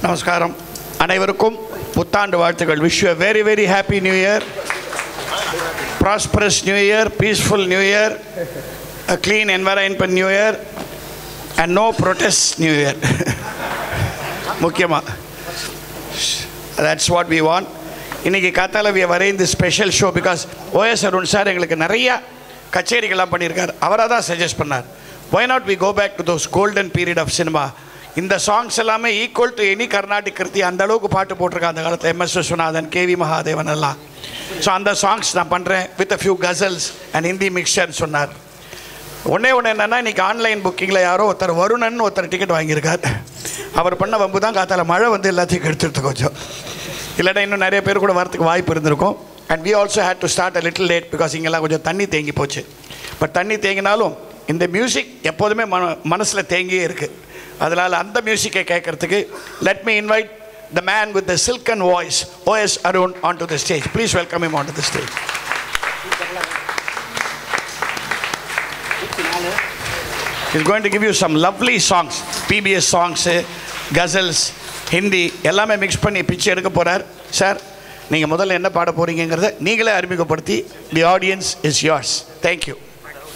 நமஸ்காரம். அனைவருக்கும் புத்தாண்டு வாழ்த்துக்கள். Wish you a very very happy new year, prosperous new year, peaceful new year, a clean environment new year and no protests new year. முக்கியமா that's what we want. இன்னைக்கு காத்தால we are arranging this special show because OS Arun sir எங்களுக்கு நிறைய கச்சேரிகள்லாம் பண்ணியிருக்கார். அவராக தான் suggest பண்ணார், why not we go back to those golden period of cinema. இந்த சாங்ஸ் எல்லாமே ஈக்குவல் டு எனி கர்நாடிக் கிருத்தி, அந்த அளவுக்கு பாட்டு போட்டிருக்காங்க அந்த காலத்தில். MS விஸ்வநாதன், KV மகாதேவன் எல்லாம். ஸோ அந்த சாங்ஸ் நான் பண்ணுறேன் with a few ghazals and Hindi மிக்சர்னு சொன்னார். ஒன்று என்னென்னா, இன்றைக்கி ஆன்லைன் புக்கிங்கில் யாரோ வருணன் டிக்கெட் வாங்கியிருக்கார். அவர் பண்ண வம்பு தான் காத்தால மழை எல்லாத்தையும் எடுத்துட்டு கொஞ்சம், இல்லைன்னா இன்னும் நிறைய பேர் கூட வரத்துக்கு வாய்ப்பு இருந்திருக்கும். And we also had to start a little late because இங்கெல்லாம் கொஞ்சம் தண்ணி தேங்கி போச்சு. பட் தண்ணி தேங்கினாலும் இந்த மியூசிக் எப்போதுமே மனசில் தேங்கியே இருக்குது. அதனால் அந்த மியூசிக்கை கேட்கறதுக்கு let me invite the man with the silken voice, OS Arun, onto the stage. Please welcome him onto the stage. He's going to give you some lovely songs, PBS songs, ghazals, Hindi எல்லாமே mix பண்ணி பிச்சு எடுக்க போகிறார். Sir, நீங்கள் முதல்ல என்ன பாட போகிறீங்கிறத நீங்களே அறிமுகப்படுத்தி, the audience is yours. Thank you.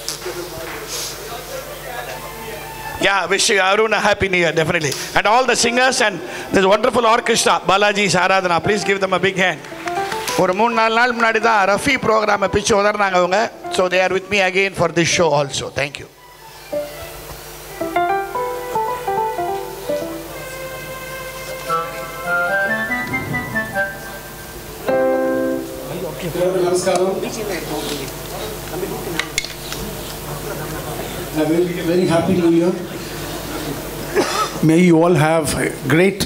Yeah, wish you Arun a happy new year, definitely. And all the singers and this wonderful orchestra, Balaji, Saradhana, please give them a big hand. ஒரு 3-4 நாள் முன்னாடி தான் ரஃபி ப்ரோக்ராமை பிச்சு உதறினாங்க அவங்க. So they are with me again for this show also. Thank you. Namaskaram. A very happy new year. May you all have a great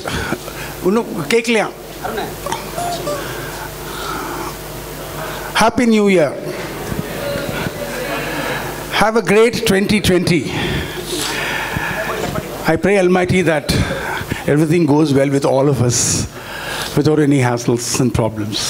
happy new year. Have a great 2020. I pray Almighty that everything goes well with all of us without any hassles and problems.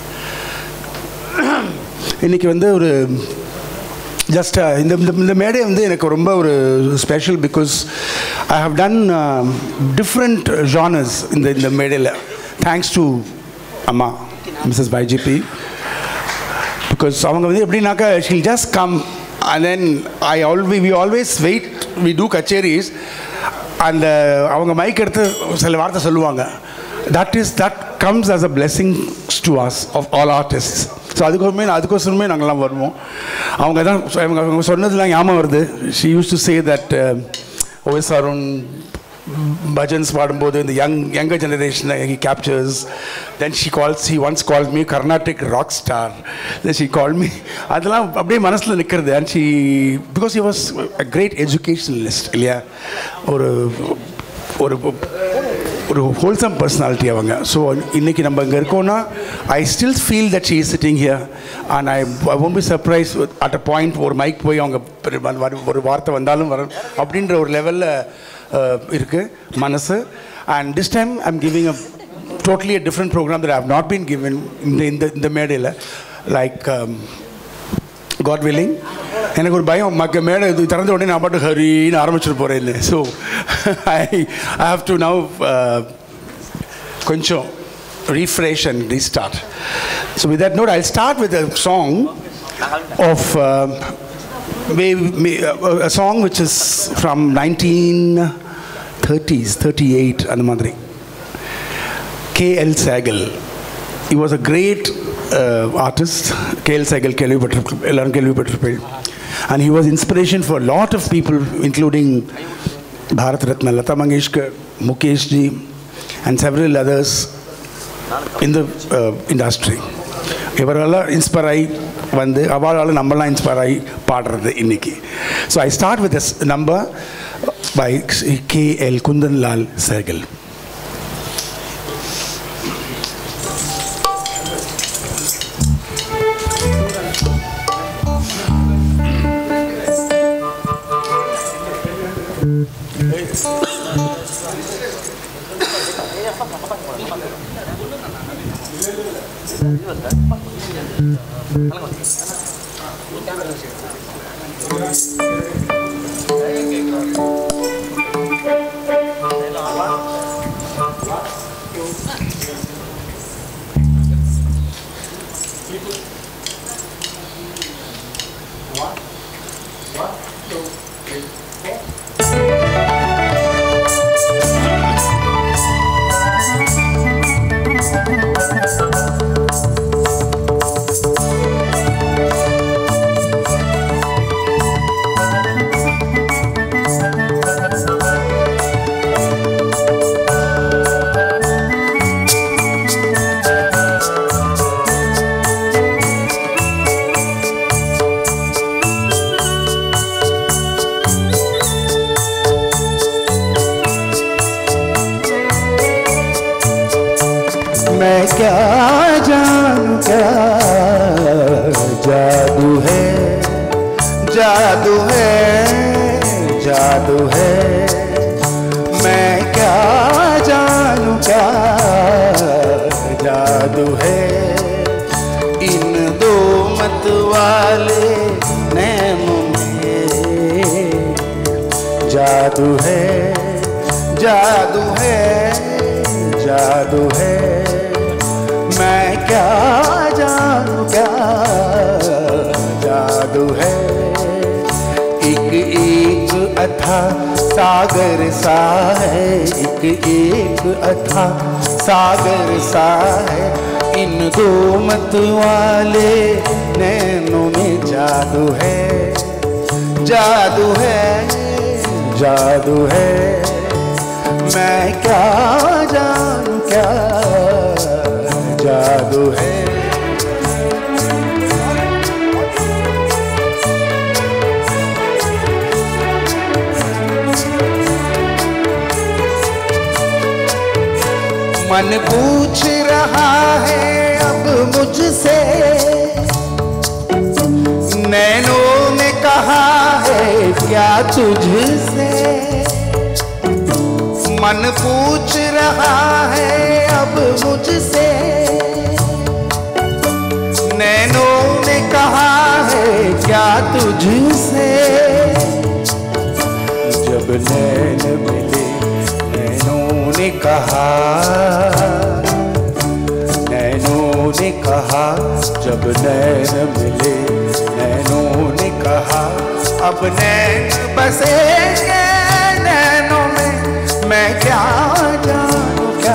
இன்னைக்கு ஒரு just இந்த மேடை எனக்கு ரொம்ப ஒரு special because I have done different genres இந்த மேடையில், thanks to அம்மா மிஸ்ஸஸ் YGP. பிகாஸ் அவங்க எப்படின்னாக்கா she'll just come and then we always wait, we do kacheris, அந்த அவங்க மைக் எடுத்து சில வார்த்தை சொல்லுவாங்க. that comes as a blessing to us of all artists. So அதுக்கோசரமே நாங்கள்லாம் வருவோம். அவங்க சொன்னதுலாம் ஞாபகம் வருது. She used to say that OS Arun bhajans பாடும்போது இந்த younger generation he captures. Then he once called me Carnatic rock star. Then she called me, அதெல்லாம் அப்படியே மனசில் நிற்கிறது. And because he was a great educationalist, இல்லையா, ஒரு ஹோல்சம் பர்சனாலிட்டி அவங்க. So இன்றைக்கி நம்ம இங்கே இருக்கோன்னா I still feel that she is sitting here and I won't be surprised at a point ஒரு மைக் போய் அவங்க ஒரு வார்த்தை வந்தாலும் வரும் அப்படின்ற ஒரு லெவலில் இருக்குது மனசு. And this time I am giving a totally a different program that I have not been given இந்த மேடையில். லைக் காட் வில்லிங், எனக்கு ஒரு பயம் மேடை இது திறந்த உடனே நான் பாட்டு ஹரின்னு ஆரம்பிச்சுட்டு போகிறேன்னு. So I have to now கொஞ்சம் refresh and restart. So with that note, I'll start with a song of a song which is from 1930s, 38 and madri. K.L. Sehgal. He was a great artist. K.L. Sehgal kelvipattirupil. And he was inspiration for a lot of people, including Bharat Ratna Lata Mangeshkar, Mukesh ji, and several others in the industry. இவரெல்லாம் inspire ஆகி அவளால் நம்மளாம் inspire ஆகி பாடுறது இன்னைக்கு. So I start with this number by K.L. Kundanlal Sehgal. मैं क्या जानूं क्या जादू है, जादू है, जादू है। मैं क्या जानूं क्या जादू है। इन दो मत वाले नैनों में जादू है, जादू है, जादू है। मैं क्या जानूं क्या जादू है। एक एक अथा सागर सा है, एक एक अथा सागर सा है। इन दो मत वाले नैनों में जादू है, जादू है, जादू है। मैं क्या जानूं क्या जादू है। मन पूछ रहा है अब मुझसे, नैनों ने कहा है क्या तुझसे। मन पूछ रहा है अब मुझसे, नैनों ने कहा है क्या तुझसे। जब नैन मिले नैनों ने कहा, नैनों ने कहा, जब नैन मिले नैनों ने कहा अब नैन बसेंगे नैनों में। मैं क्या जानूं क्या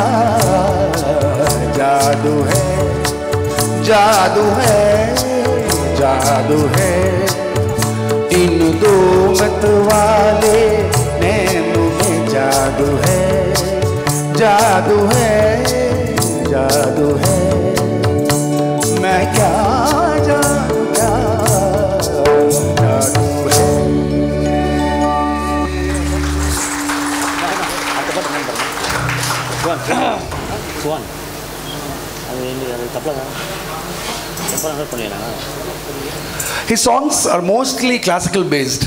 जादू है, जादू है, जादू है। इन दो मत वाले नैनों में जादू है, जादू है, जादू है। मैं क्या जानूं क्या जादू है। சுவான் அது தப்பா தப்பா நோட் பண்ணிடலாம். His songs are mostly classical based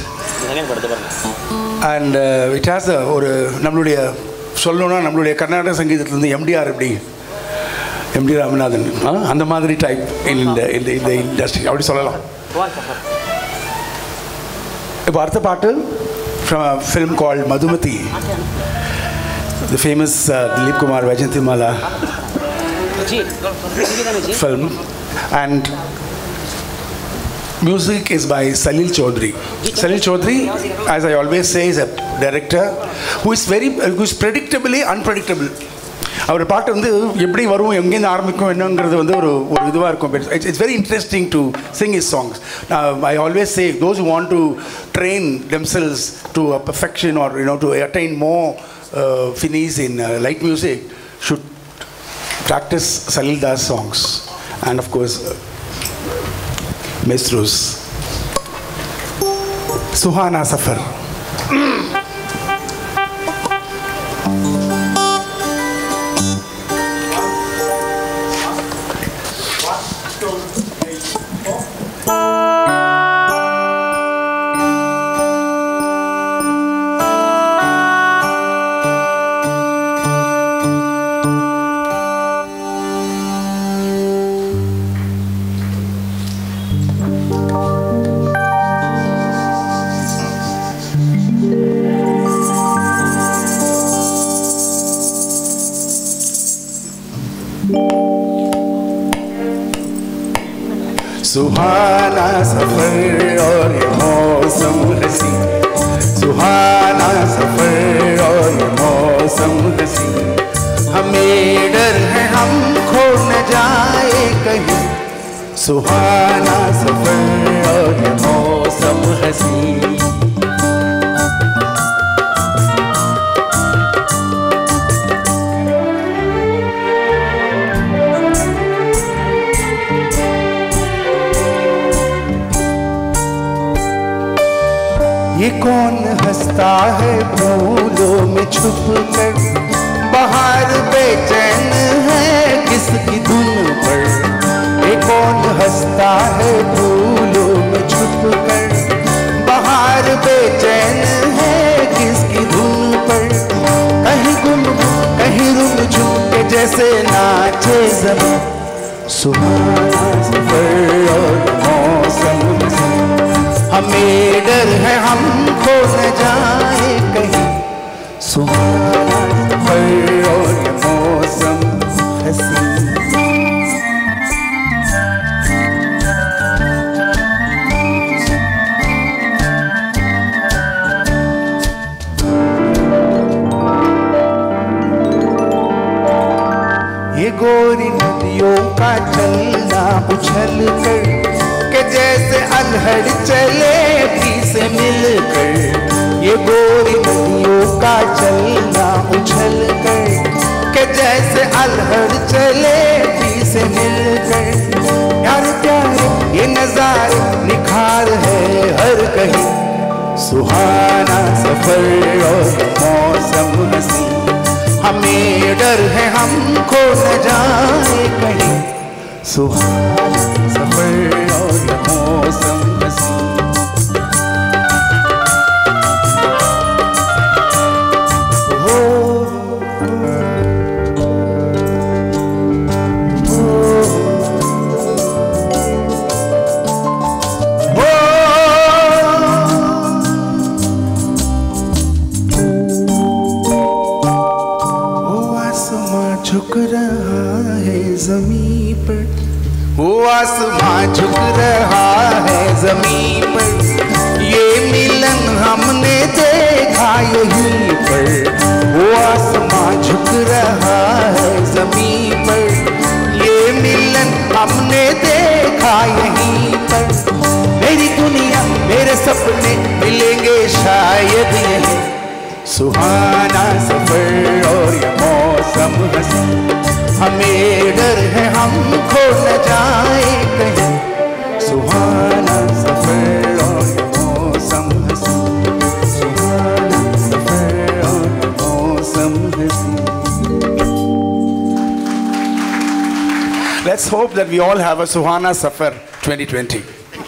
and it has a ஒரு நம்மளுடைய சொல்லணும்னா நம்மளுடைய கர்நாடக சங்கீதத்திலிருந்து எம்டிஆர் எப்படி எம்டி ராமநாதன் அந்த மாதிரி டைப் இந்த இண்டஸ்ட்ரி அப்படி சொல்லலாம். இப்போ அடுத்த பாட்டு from a film called Madhumati, the famous Dilip Kumar Vajantimala film, and music is by Salil Chaudhary. Salil Chaudhary, as I always say, is a director who is predictably unpredictable. அவர் பாட்டு வந்து எப்படி வரும் எங்கேருந்து ஆரம்பிக்கும் என்னங்கிறது வந்து ஒரு இதுவாக இருக்கும். It's very interesting to sing is songs. I always say those who want to train themselves to a perfection or to attain more finis in light music should practice Salil Das songs and of course Maestros. Suhana Safar. सुहाना सफर और ये मौसम हसी, सुहाना सफर और ये मौसम हसी। हमें डर है हम खो न जाए कहीं, सुहाना सफर और ये मौसम हसी। ये कौन हंसता है फूलों में छुप कर, बाहर बेचैन है किस जैसे नाचे ज़मीं सुहाना सफर और मौसम हमें डर है हम खो न जाए कहीं सुहाना सफर और मौसम हसीन गोरी नदियों का चलना उछल कर के जैसे अनहड़ चले भी से मिलकर ये गोरी नदियों का चलना उछल कर के जैसे अनहड़ चले भी से मिलकर यार प्यारे ये नजारे निखार है हर कहीं सुहाना सफर और मौसम हसीन हमें डर है हम खो न जाए कहीं सुहाना सफर और मौसम हसीन झुक रहा है ज़मीं पर वो आसमां झुक रहा है ज़मीं पर ये मिलन हमने देखा यहीं पर वो आसमां झुक रहा है ज़मीं पर ये मिलन हमने देखा यहीं पर मेरी दुनिया मेरे सपने मिलेंगे शायद यहीं सुहाना सफर और ये मौसम हसीन हमें डर है हम खो न जाए कहीं सुहाना सफर और ये मौसम हसीन सुहाना सफर और ये मौसम हसीन Let's hope that we all have a Suhana Safar 2020.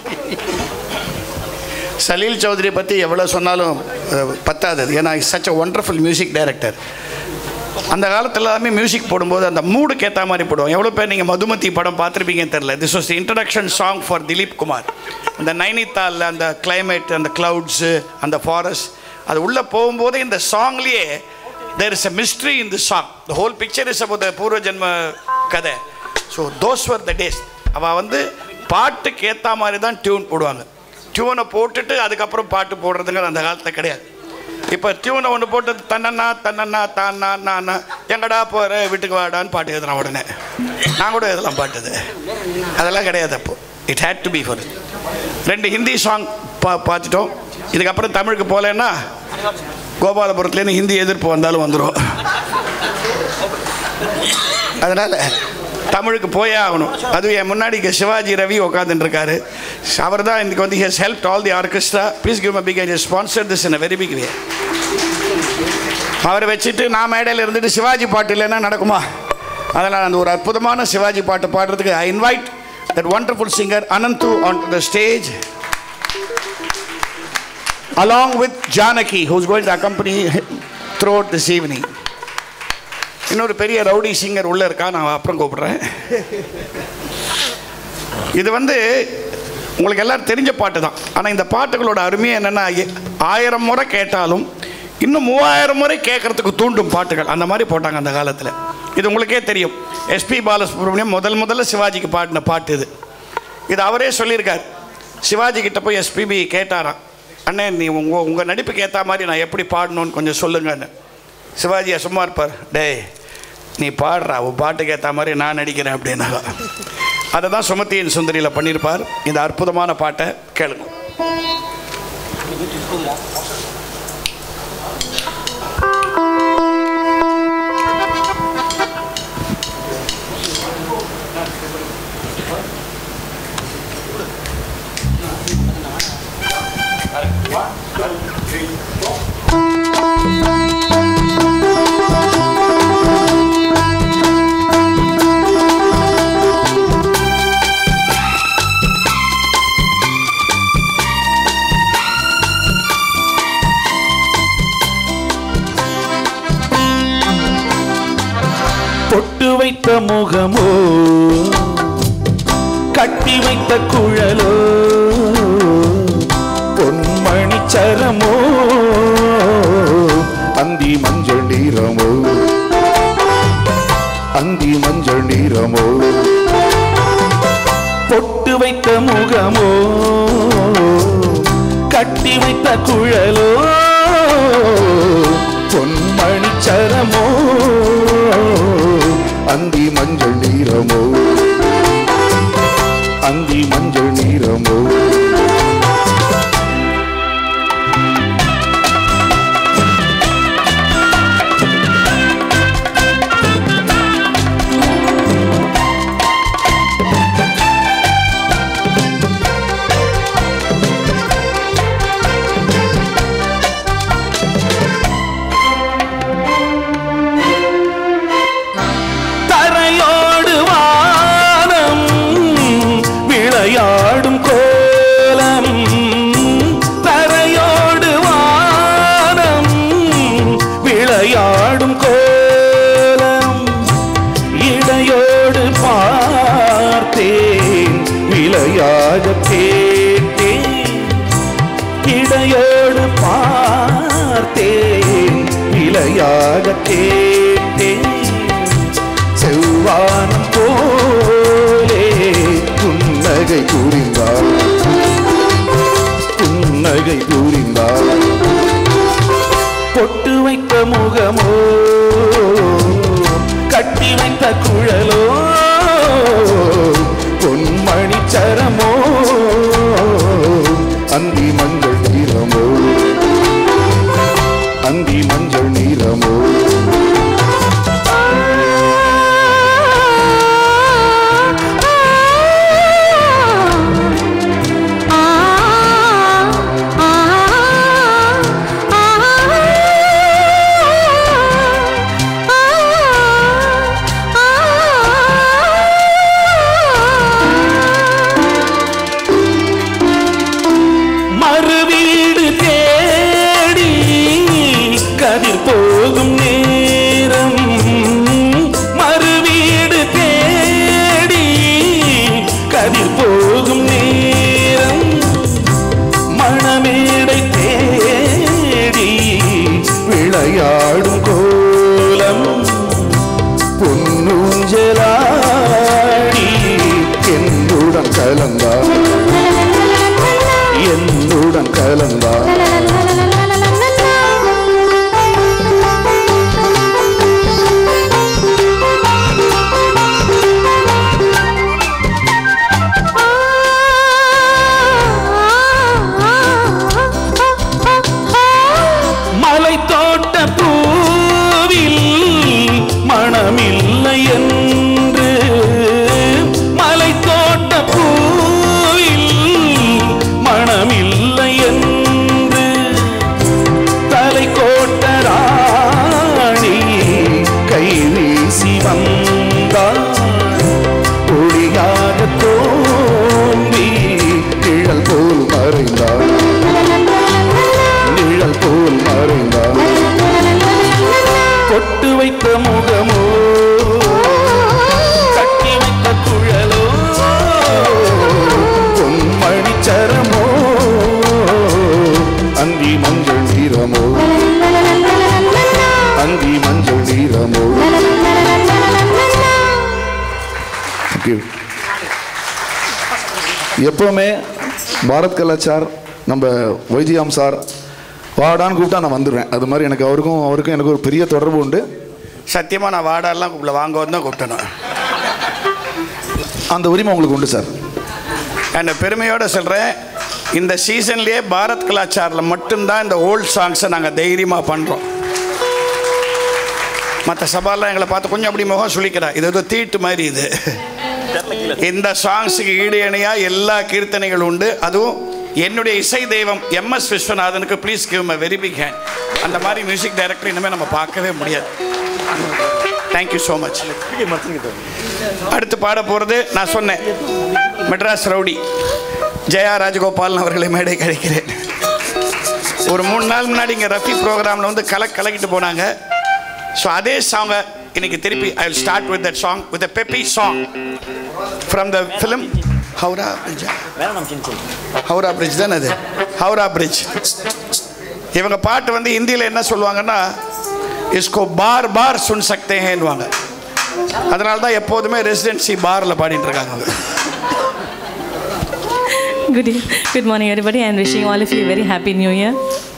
Salil Chowdhury பற்றி எவ்வளோ சொன்னாலும் பத்தாது. ஏன்னா such a wonderful music director. அந்த காலத்தில் எல்லாமே மியூசிக் போடும்போது அந்த மூடுக்கு ஏற்ற மாதிரி போடுவோம். எவ்வளோ பேர் நீங்கள் மதுமதி படம் பார்த்துருப்பீங்கன்னு தெரில. This was the introduction song for Dilip Kumar. அந்த நைனித்தாலில் அந்த கிளைமேட், அந்த க்ளவுட்ஸு, அந்த ஃபாரஸ்ட், அது உள்ளே போகும்போது இந்த சாங்லேயே there is a mystery in the song. The whole picture is about the பூர்வ ஜென்ம கதை. So those were the days. அவள் வந்து பாட்டுக்கு ஏற்ற மாதிரி தான் டியூன் போடுவாங்க. டியூனை போட்டுட்டு அதுக்கப்புறம் பாட்டு போடுறதுங்க அந்த காலத்தில் கிடையாது. இப்போ டியூனை ஒன்று போட்டு தன்னண்ணா தன்னண்ணா தான்னா நான் எங்கடா போகிற வீட்டுக்கு வாடான்னு பாட்டு எழுதுறான் உடனே. நான் கூட இதெல்லாம் பாட்டுது அதெல்லாம் கிடையாது. அப்போ it had to be for 2 Hindi song பார்த்துட்டோம். இதுக்கப்புறம் தமிழுக்கு போகலன்னா கோபாலபுரத்துலேருந்து ஹிந்தி எதிர்ப்பு வந்தாலும் வந்துடும். அதனால் தமிழுக்கு போயே ஆகணும். அதுவும் என் முன்னாடி சிவாஜி ரவி உட்காந்துருக்காரு. அவர் தான் இன்றைக்கி வந்து has help all the orchestra. Please give a big hand. Sponsor this in a very big way. அவரை வச்சுட்டு நான் மேடையில் இருந்துட்டு சிவாஜி பாட்டு இல்லைன்னா நடக்குமா? அதனால் அந்த ஒரு அற்புதமான சிவாஜி பாட்டு பாடுறதுக்கு I invite that wonderful singer Ananthu on to the stage along with Janaki, who is going to accompany throughout this evening. இன்னொரு பெரிய ரவுடி சிங்கர் உள்ளே இருக்கா, நான் அப்புறம் கூப்பிட்றேன். இது வந்து உங்களுக்கு எல்லோரும் தெரிஞ்ச பாட்டு தான். ஆனால் இந்த பாட்டுகளோட அருமையாக என்னென்னா 1000 முறை கேட்டாலும் இன்னும் 3000 முறை கேட்குறதுக்கு தூண்டும் பாட்டுகள். அந்த மாதிரி போட்டாங்க அந்த காலத்தில். இது உங்களுக்கே தெரியும். எஸ்பி பாலசுப்ரமணியம் முதல்ல சிவாஜிக்கு பாடின பாட்டு இது. இது அவரே சொல்லியிருக்கார். சிவாஜி கிட்ட போய் எஸ்பிபி கேட்டாராம், அண்ணே நீ உங்கள் நடிப்புக்கு ஏற்ற மாதிரி நான் எப்படி பாடணும்னு கொஞ்சம் சொல்லுங்கன்னு. சிவாஜியை சும்மா இருப்பார், டேய் நீ பாடுறா, உன் பாட்டுக்கு ஏற்ற மாதிரி நான் நடிக்கிறேன் அப்படின்னா. அதை தான் சுமதியின் சுந்தரியில் பண்ணியிருப்பார். இந்த அற்புதமான பாட்டை கேளுங்க. முகமோ கட்டி வைத்த குழலோ பொன்மணி சரமோ அந்தி மஞ்சள் நீரமோ அந்தி மஞ்சள் நீரமோ பொட்டு வைத்த முகமோ கட்டி வைத்த குழலோ பொன்மணி சரமோ அந்தி மஞ்சள் நீரமோ அந்தி மஞ்சள் நீரமோ இடையோடு பார்த்தேன் விளையாக கேட்டேன் செவ்வானம் போலே புன்னகை புரிந்தார் புன்னகை புரிந்தார் பொட்டு வைத்த முகமோ கட்டி வைத்த குழலோ பொன்மணி சரமோ அந்தி மஞ்சள் நீரமோ அந்தி மஞ்சள் நீரமோ விளையாடும் கோலம் பொன்னூஞ்சலாடி என்னுடன் கலந்தார் என்னுடன் கலந்தார் மனமில்லை என்று மலை தோட்ட பூவில் மனமில்லை என்று தலை கோட்ட ராணி கை வீசி வந்தார் ஒளியாக தோன்றி நிழல் போல் மறைந்தார் நிழல் போல் மறைந்தார் பொட்டு வைத்த முகமோ கட்டி வைத்த குழலோ பொன்மணி சரமோ அந்தி மஞ்சள் நீரமோ அந்தி மஞ்சள் நீரமோ. எப்பவுமே பாரத் கலாச்சார் நம்ம வைஜியாம் சார் வாடான்னு கூப்பிட்டா நான் வந்துடுவேன். அது மாதிரி எனக்கு அவருக்கும் எனக்கு ஒரு பெரிய தொடர்பு உண்டு. சத்தியமாக நான் வாடாலாம் கூப்பிடல, வாங்க வந்து தான் கூப்பிட்டேன். அந்த உரிமை உங்களுக்கு உண்டு சார். அந்த பெருமையோடு சொல்கிறேன், இந்த சீசன்லேயே பாரத் கலாச்சாரில் மட்டும்தான் இந்த ஓல்ட் சாங்ஸை நாங்கள் தைரியமாக பண்ணுறோம். மற்ற சபாலாம் எங்களை பார்த்து கொஞ்சம் அப்படி முகம் சுழிக்கிறா, இது ஏதோ தீட்டு மாதிரி. இது இந்த சாங்ஸுக்கு ஈடு இணையாக எல்லா கீர்த்தனைகள் உண்டு. அதுவும் என்னுடைய இசை தெய்வம் MS விஸ்வநாதனுக்கு please give my very big hand. அந்த மாதிரி மியூசிக் டைரக்டர் இனிமேல் நம்ம பார்க்கவே முடியாது. Thank you so much. அடுத்து பாட போகிறது நான் சொன்னேன், மெட்ராஸ் ரவுடி ஜெயா ராஜகோபாலன் அவர்களை மேடை கழிக்கிறேன். ஒரு 3 நாள் முன்னாடி இங்கே ரஃபி ப்ரோக்ராமில் வந்து கலக்கிட்டு போனாங்க. ஸோ அதே சாங்கை இன்னைக்கு திருப்பி I will start with that song with a peppy song from the film Howrah bridge. வேணாம் சின்ன ஹவுரா பிரிட்ஜ் தானே அது, ஹவுரா பிரிட்ஜ். இவங்க பாட்டு வந்து ஹிந்தியில் என்ன சொல்லுவாங்கன்னா, இஸ்கோ பார் பார் சுன் சக்தே ஹேன்னுவாங்க. அதனால தான் எப்போதுமே ரெசிடென்சி பாரில் பாடிட்டு இருக்காங்க. Good morning everybody and wishing all of you a very happy new year.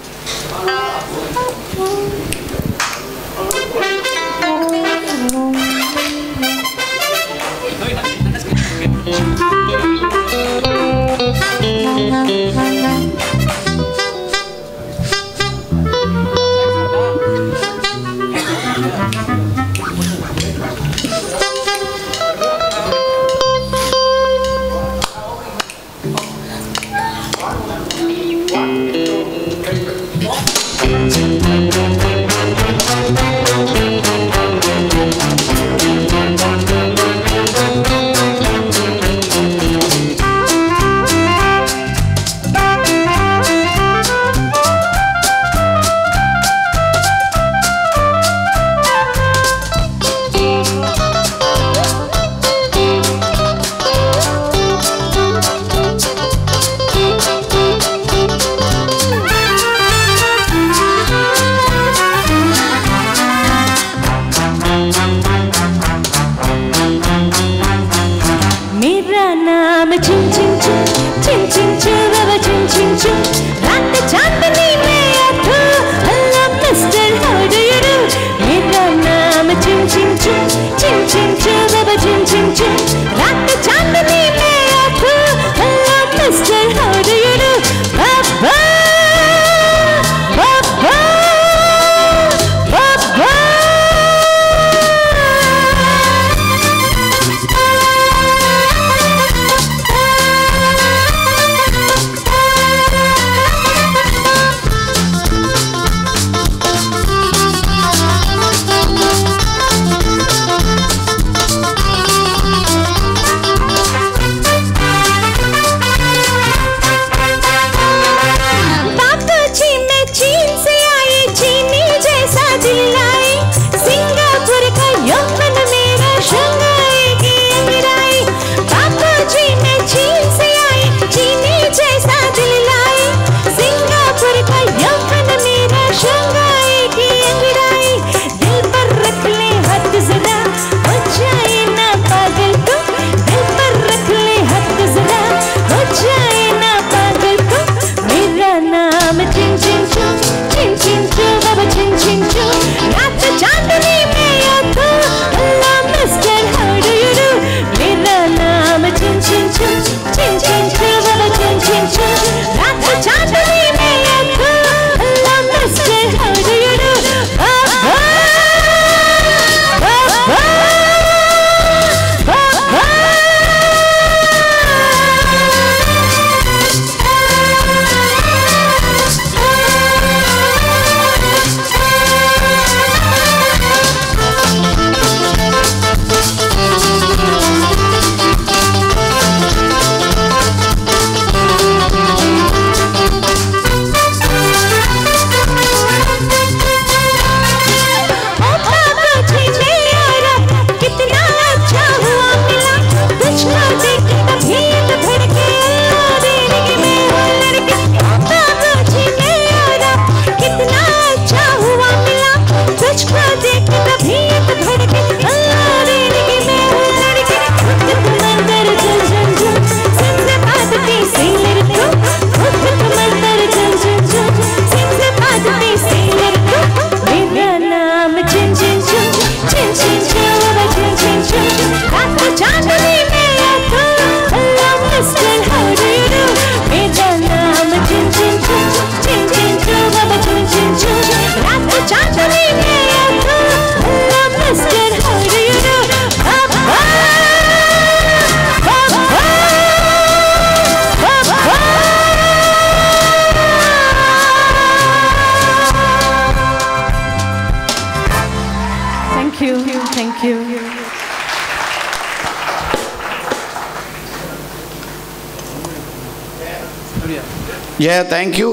Thank you.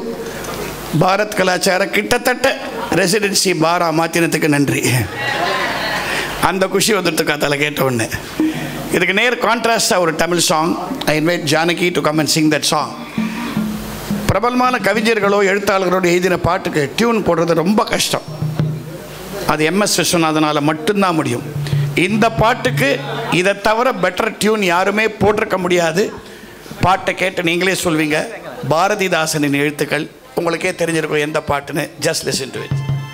Bharat கலாச்சார கிட்டத்தட்ட ரெசிடென்சி பாரா மாற்றினத்துக்கு நன்றி. அந்த குஷி வந்துட்டு காத்தால கேட்ட உடனே. இதுக்கு நேர் கான்ட்ராஸ்டாக ஒரு Tamil song. I invite Janaki to come and sing that song. பிரபலமான கவிஞர்களோ எழுத்தாளர்களோடு எழுதின பாட்டுக்கு டியூன் போடுறது ரொம்ப கஷ்டம். அது எம்எஸ் விஸ்வநாதனால் மட்டும்தான் முடியும். இந்த பாட்டுக்கு இதை தவிர பெட்டர் டியூன் யாருமே போட்டிருக்க முடியாது. பாட்டை கேட்டு நீங்களே சொல்வீங்க. பாரதிதாசனின் எழுத்துக்கள் உங்களுக்கே தெரிஞ்சிருக்கும் எந்த பாட்டுன்னு. Just listen to it.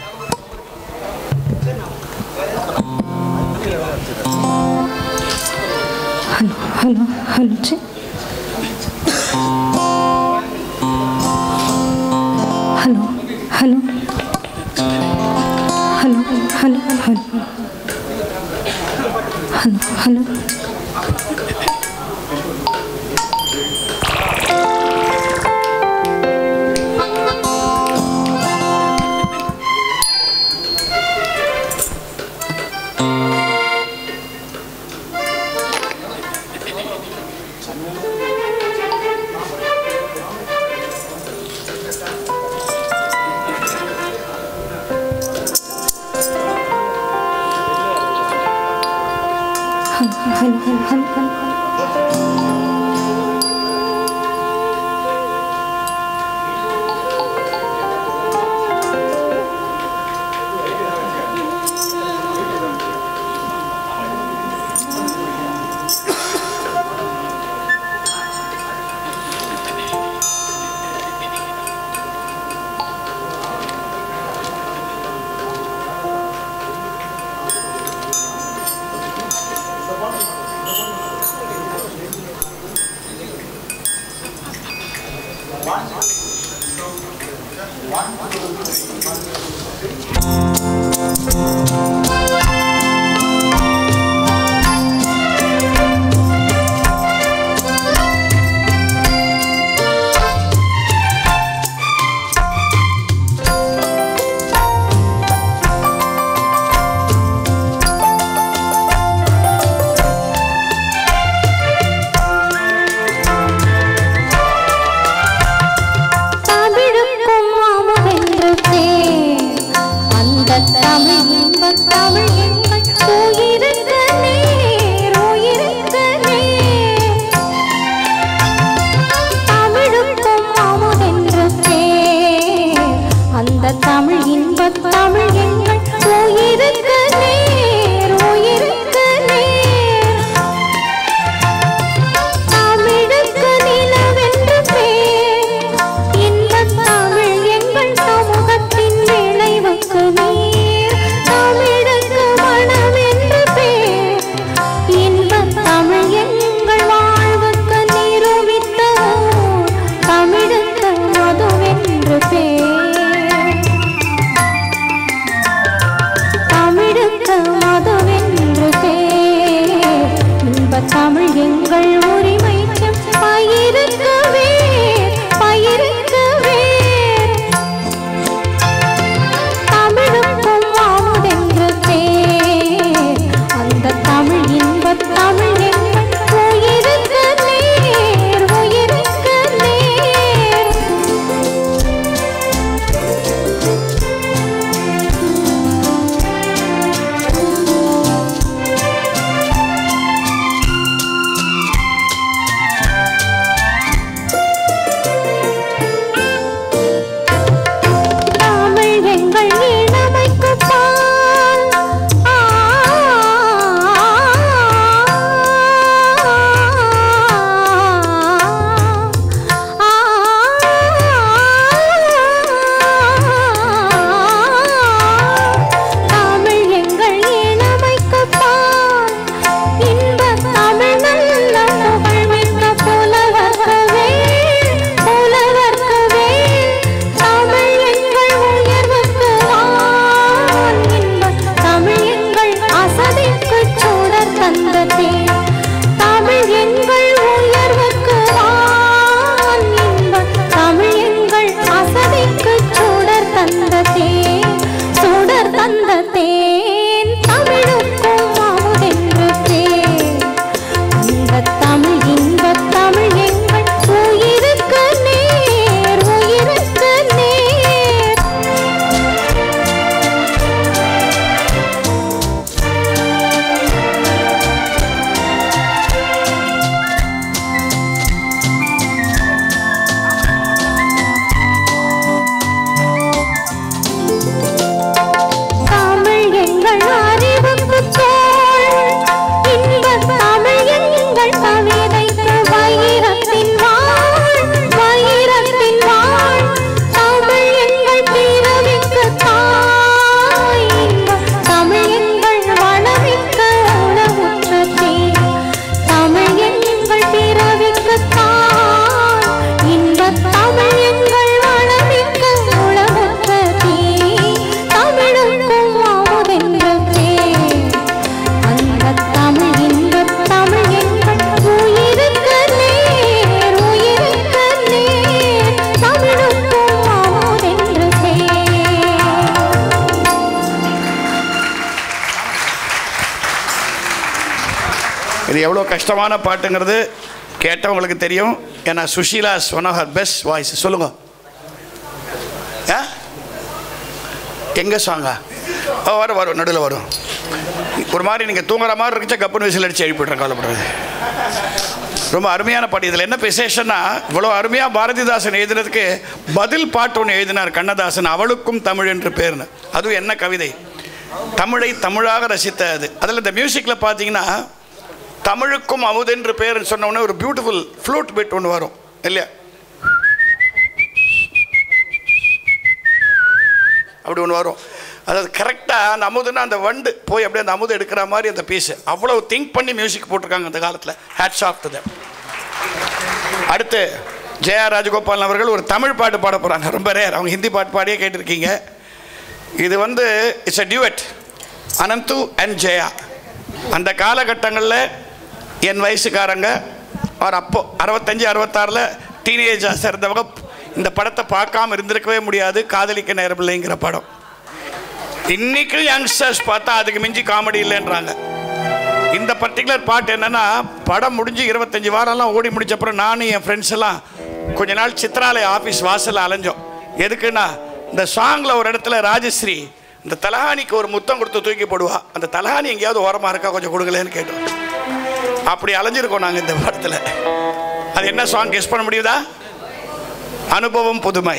Hello hello ji. Hello hello hello hello hello hello hello. தமிழுக்கும் மாமகென்று அந்த தமிழ் இது எவ்வளோ கஷ்டமான பாட்டுங்கிறது கேட்டவங்களுக்கு தெரியும். ஏன்னா Susheela's one of her best voice. சொல்லுங்க, எங்கே சாங்கா? வரும் நடுவில் வரும். ஒரு மாதிரி நீங்கள் தூங்குற மாதிரி இருந்துச்சா கப்புன்னு விசில் அடித்து எழுப்பிடுறேன், கவலைப்படுறது. ரொம்ப அருமையான பாட்டு. இதில் என்ன விசேஷன்னா, இவ்வளோ அருமையாக பாரதிதாசன் எழுதுனதுக்கு பதில் பாட்டு ஒன்று எழுதினார் கண்ணதாசன், அவளுக்கும் தமிழ் என்று பேர்னு. அதுவும் என்ன கவிதை, தமிழை தமிழாக ரசித்த அது. அதில் இந்த மியூசிக்கில் பார்த்தீங்கன்னா தமிழுக்கும் அமுதென்று பேர்னு சொன்ன உடனே ஒரு பியூட்டிஃபுல் ஃப்ளூட் பிட் ஒன்று வரும் இல்லையா, அப்படி ஒன்று வரும். அதாவது கரெக்டாக அந்த அமுதுன்னா அந்த வண்டு போய் அப்படியே அந்த அமுது எடுக்கிற மாதிரி அந்த பீஸு அவ்வளோ திங்க் பண்ணி மியூசிக் போட்டிருக்காங்க அந்த காலத்தில். Hats off to them. அடுத்து ஜெயா ராஜகோபாலன் அவர்கள் ஒரு தமிழ் பாட்டு பாட போகிறாங்க. ரொம்ப ரேர், அவங்க ஹிந்தி பாட்டு பாடியே கேட்டிருக்கீங்க. இது it's a duet, Ananthu and Jaya. அந்த காலகட்டங்களில் என் வயசுக்காரங்க அவர் அப்போ 65 66 டீனேஜாக இருந்தவங்க இந்த படத்தை பார்க்காம இருந்திருக்கவே முடியாது. காதலிக்க நேரமில்லைங்கிற படம். இன்னைக்கு யங்ஸ்டர்ஸ் பார்த்தா அதுக்கு மிஞ்சி காமெடி இல்லைன்றாங்க. இந்த பர்டிகுலர் பாட்டு என்னன்னா, படம் முடிஞ்சு 25 வாரம்லாம் ஓடி முடிச்சப்பறம் நானும் என் ஃப்ரெண்ட்ஸ் எல்லாம் கொஞ்ச நாள் சித்ராலய ஆஃபீஸ் வாசலில் அலைஞ்சோம். எதுக்குன்னா, இந்த சாங்கில் ஒரு இடத்துல ராஜஸ்ரீ இந்த தலஹானிக்கு ஒரு முத்தம் கொடுத்து தூக்கி போடுவா. அந்த தலஹானி எங்கேயாவது ஓரமாக இருக்கா, கொஞ்சம் கொடுக்கலன்னு கேட்டோம். அப்படி அலைஞ்சிருக்கோம் நாங்கள் இந்த படத்தில். அது என்ன சாங் கெஸ் பண்ண முடியுதா? அனுபவம் புதுமை.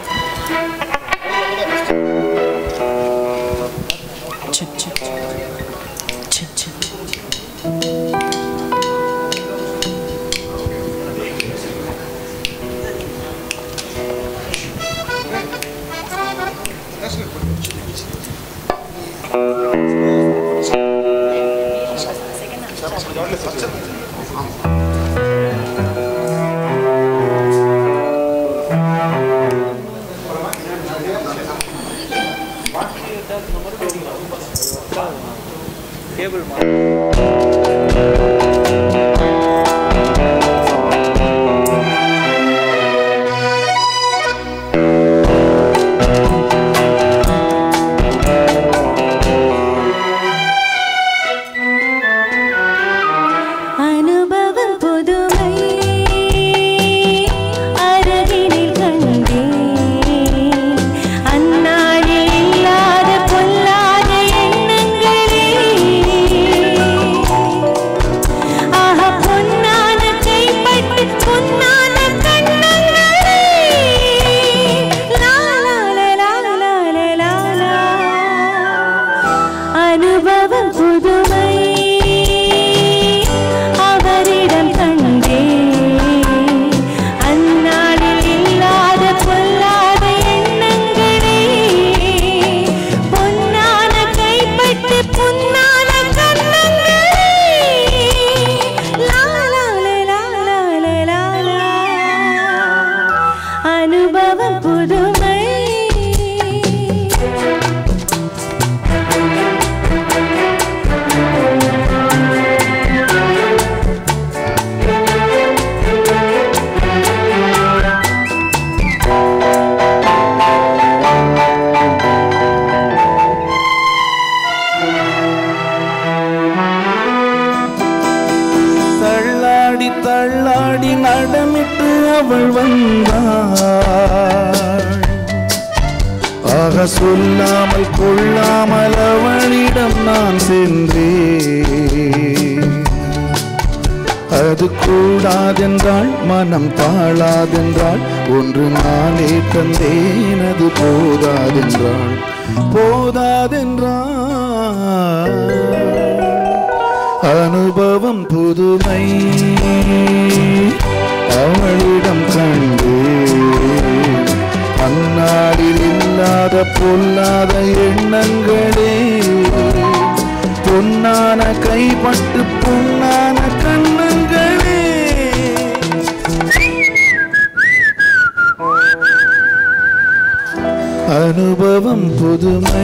சொல்லாமல் கொள்ளாமல் அவளிடம் நான் சென்றேன். அது கூடாதென்றாள், மனம் தாழாதென்றாள், ஒன்று நானே தந்தேன். அது போதாதென்றாள், போதாதென்றாள். அனுபவம் புதுமை அவளிடம் கண்டேன். அந்நாளில் இல்லாத பொல்லாத எண்ணங்களே, பொன்னான கைப்பட்டு பொன்னான கண்ணங்களே. அனுபவம் புதுமை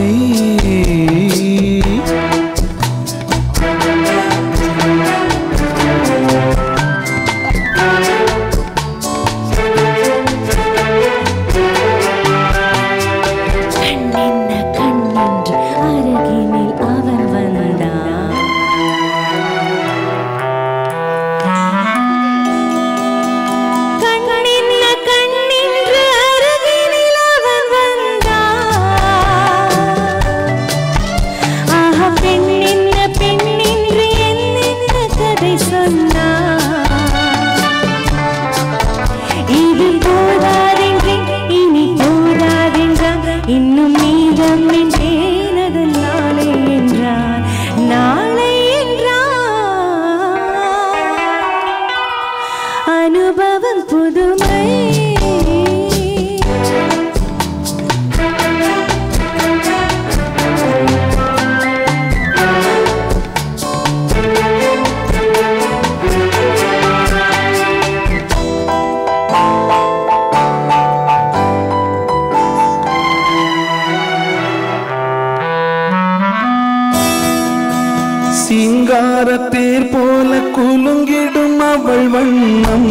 சிங்காரத்தேர் போல குலுங்கிடும் அவள் வண்ணம்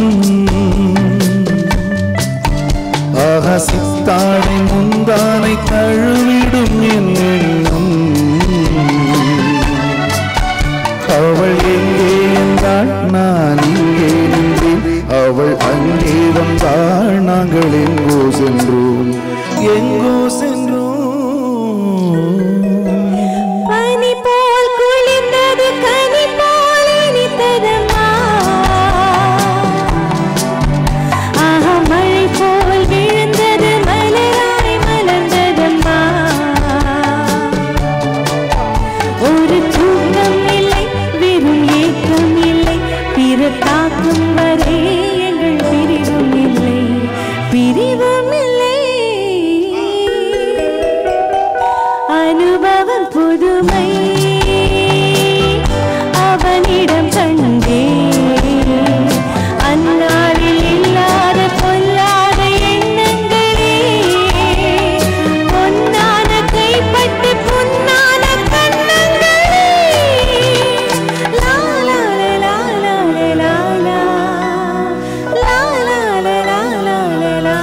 ஆஹா சித்தாடை முந்தானை தழுவிடும் என் எண்ணம் அவள் எங்கே என்றாள் நான் இங்கே நின்றேன் அவள் அங்கே வந்தாள் நாங்கள் எங்கோ சென்றோம் எங்கோ சென்றோம் பனி போல் குளிர்ந்தது கனி போல் இனித்ததம்மா ஆஹா மழை போல் விழுந்தது மலராய் மலர்ந்ததம்மா ஒரு தூக்கம் இல்லை வெறும் ஏக்கம் இல்லை பிற தாக்கும் வரை எங்கள் பிரிவும் இல்லை பிரிவும் இல்லை அனுபவம் புதுமை அவனிடம் கண்டே அந்நாளில் இல்லாத பொல்லாத எண்ணங்களே பொன்னான கைப்பட்டு பொன்னான கண்ணங்களே லா லா லா லா லா லா லா லா லா லா லா லா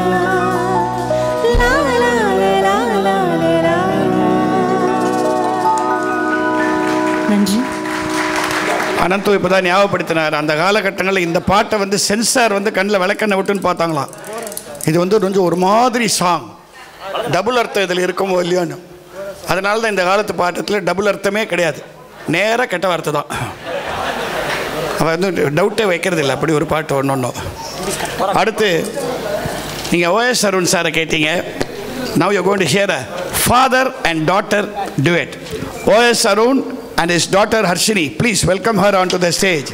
நன்றி. அனந்து இப்போ தான் ஞாபகப்படுத்தினார். அந்த காலகட்டங்களில் இந்த பாட்டை வந்து சென்சார் வந்து கண்ணில் விளக்கண்ணை விட்டுன்னு பார்த்தாங்களாம். இது வந்து கொஞ்சம் ஒரு மாதிரி சாங், டபுள் அர்த்தம் இதில் இருக்குமோ இல்லையோன்னு. அதனால தான் இந்த காலத்து பாட்டத்தில் டபுள் அர்த்தமே கிடையாது, நேராக கெட்ட வார்த்தை தான். அவன் வந்து டவுட்டே வைக்கிறது இல்லை, அப்படி ஒரு பாட்டு ஒன்று ஒன்றும். அடுத்து நீங்கள் ஓஎஸ் அருண் சாரை கேட்டீங்க. Now you're going to hear a father and daughter duet. O.S. Arun and his daughter Harshini. Please welcome her onto the stage.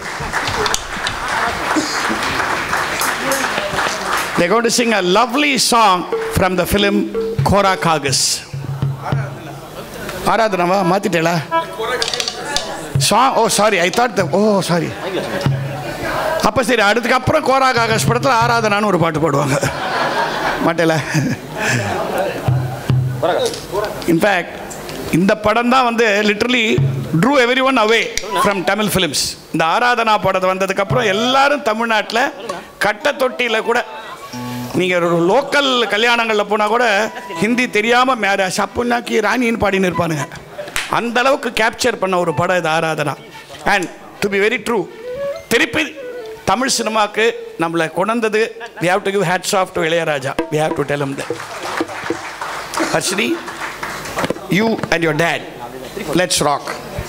They're going to sing a lovely song from the film Kora Kagas. Aradhanava maatitela song. Oh sorry, I thought the sorry. அப்போ சரி, அதுக்கப்புறம் கோரா காகஸ் படத்தில் ஆராதனான்னு ஒரு பாட்டு போடுவாங்க மாட்டேல. In fact இந்த படம் தான் வந்து literally threw every one away from Tamil films. இந்த ஆராதனா படம் வந்ததுக்கப்புறம் எல்லாரும் தமிழ்நாட்டில் கட்ட தொட்டியில் கூட நீங்கள் ஒரு லோக்கல் கல்யாணங்களில் போனால் கூட ஹிந்தி தெரியாமல் மேரே சப்புனாக்கி ராணின்னு பாடின்னு இருப்பானுங்க. அந்த அளவுக்கு கேப்சர் பண்ண ஒரு படம் இது Aradhana. And to be very true, திருப்பி தமிழ் சினிமாவுக்கு நம்மளை கொண்டது, we have to give hats off to Ilaiyaraaja. We have to tell him that. Harshini, you and your dad, let's rock.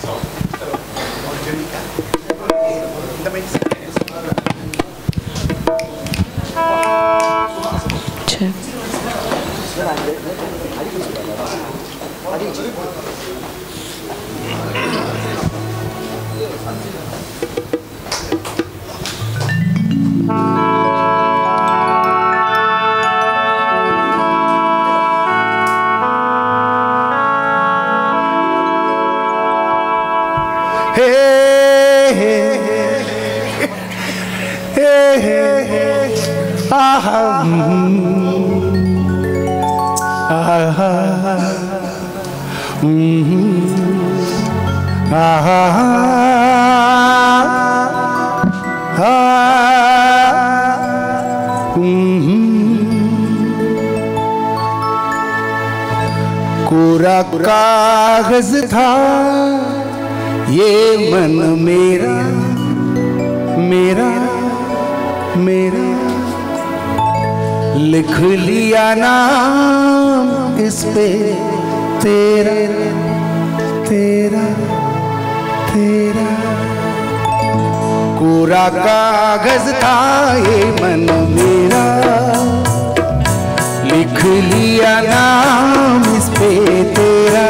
कोरा कागज था ये मन मेरा मेरा मेरा, लिख लिया नाम इस पे तेरा तेरा तेरा। कोरा कागज था ये मन मेरा, लिख लिया नाम इस पे तेरा।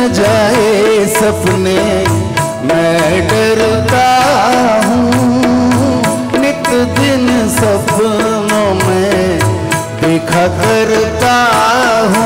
जाए सपने मैं डरता हूँ, नित दिन सपनों में देखा करता हूँ।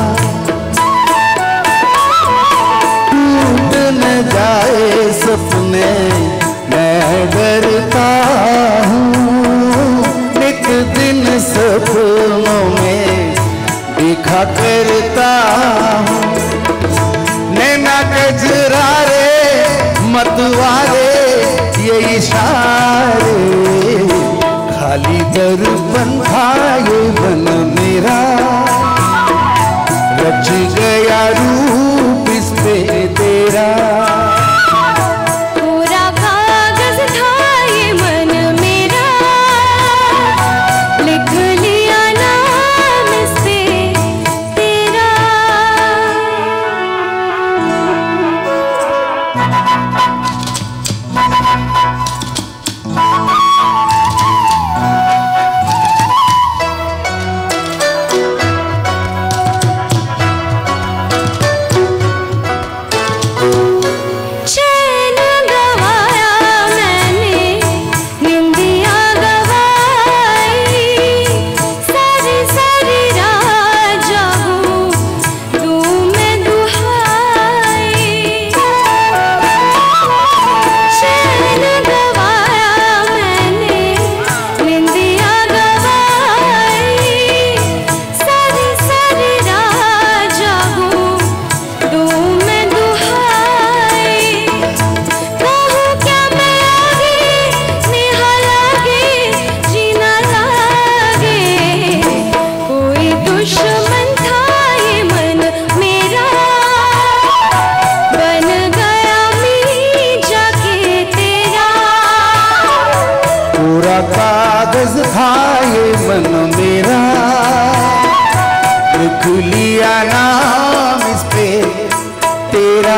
टूट न जाए सपने मैं डरता हूँ, नित दिन सपनों में देखा करता हूँ। नैना कजरारे मतवारे ये इशारे, खाली दर्पण था ये मन मेरा, रच गया रूप इस पे तेरा। पूरा कागज था ये मन मेरा, लिख लिया नाम इस पे तेरा। चैन गवाया मैंने, निंदिया गवाई, सारी सारी रात जागूं दूं मैं दुहाई। चैन गवाया मैंने, निंदिया गवाई, सारी सारी रात जागूं दूं मैं दुहाई। कहूँ क्या मैं आगे नेहा लागे जीना लागे, कोई दुश्मन था ये मन मेरा, बन गया मी जाके तेरा। पूरा कागज था ये मन मेरा, लिख लिया नाम इस पे तेरा।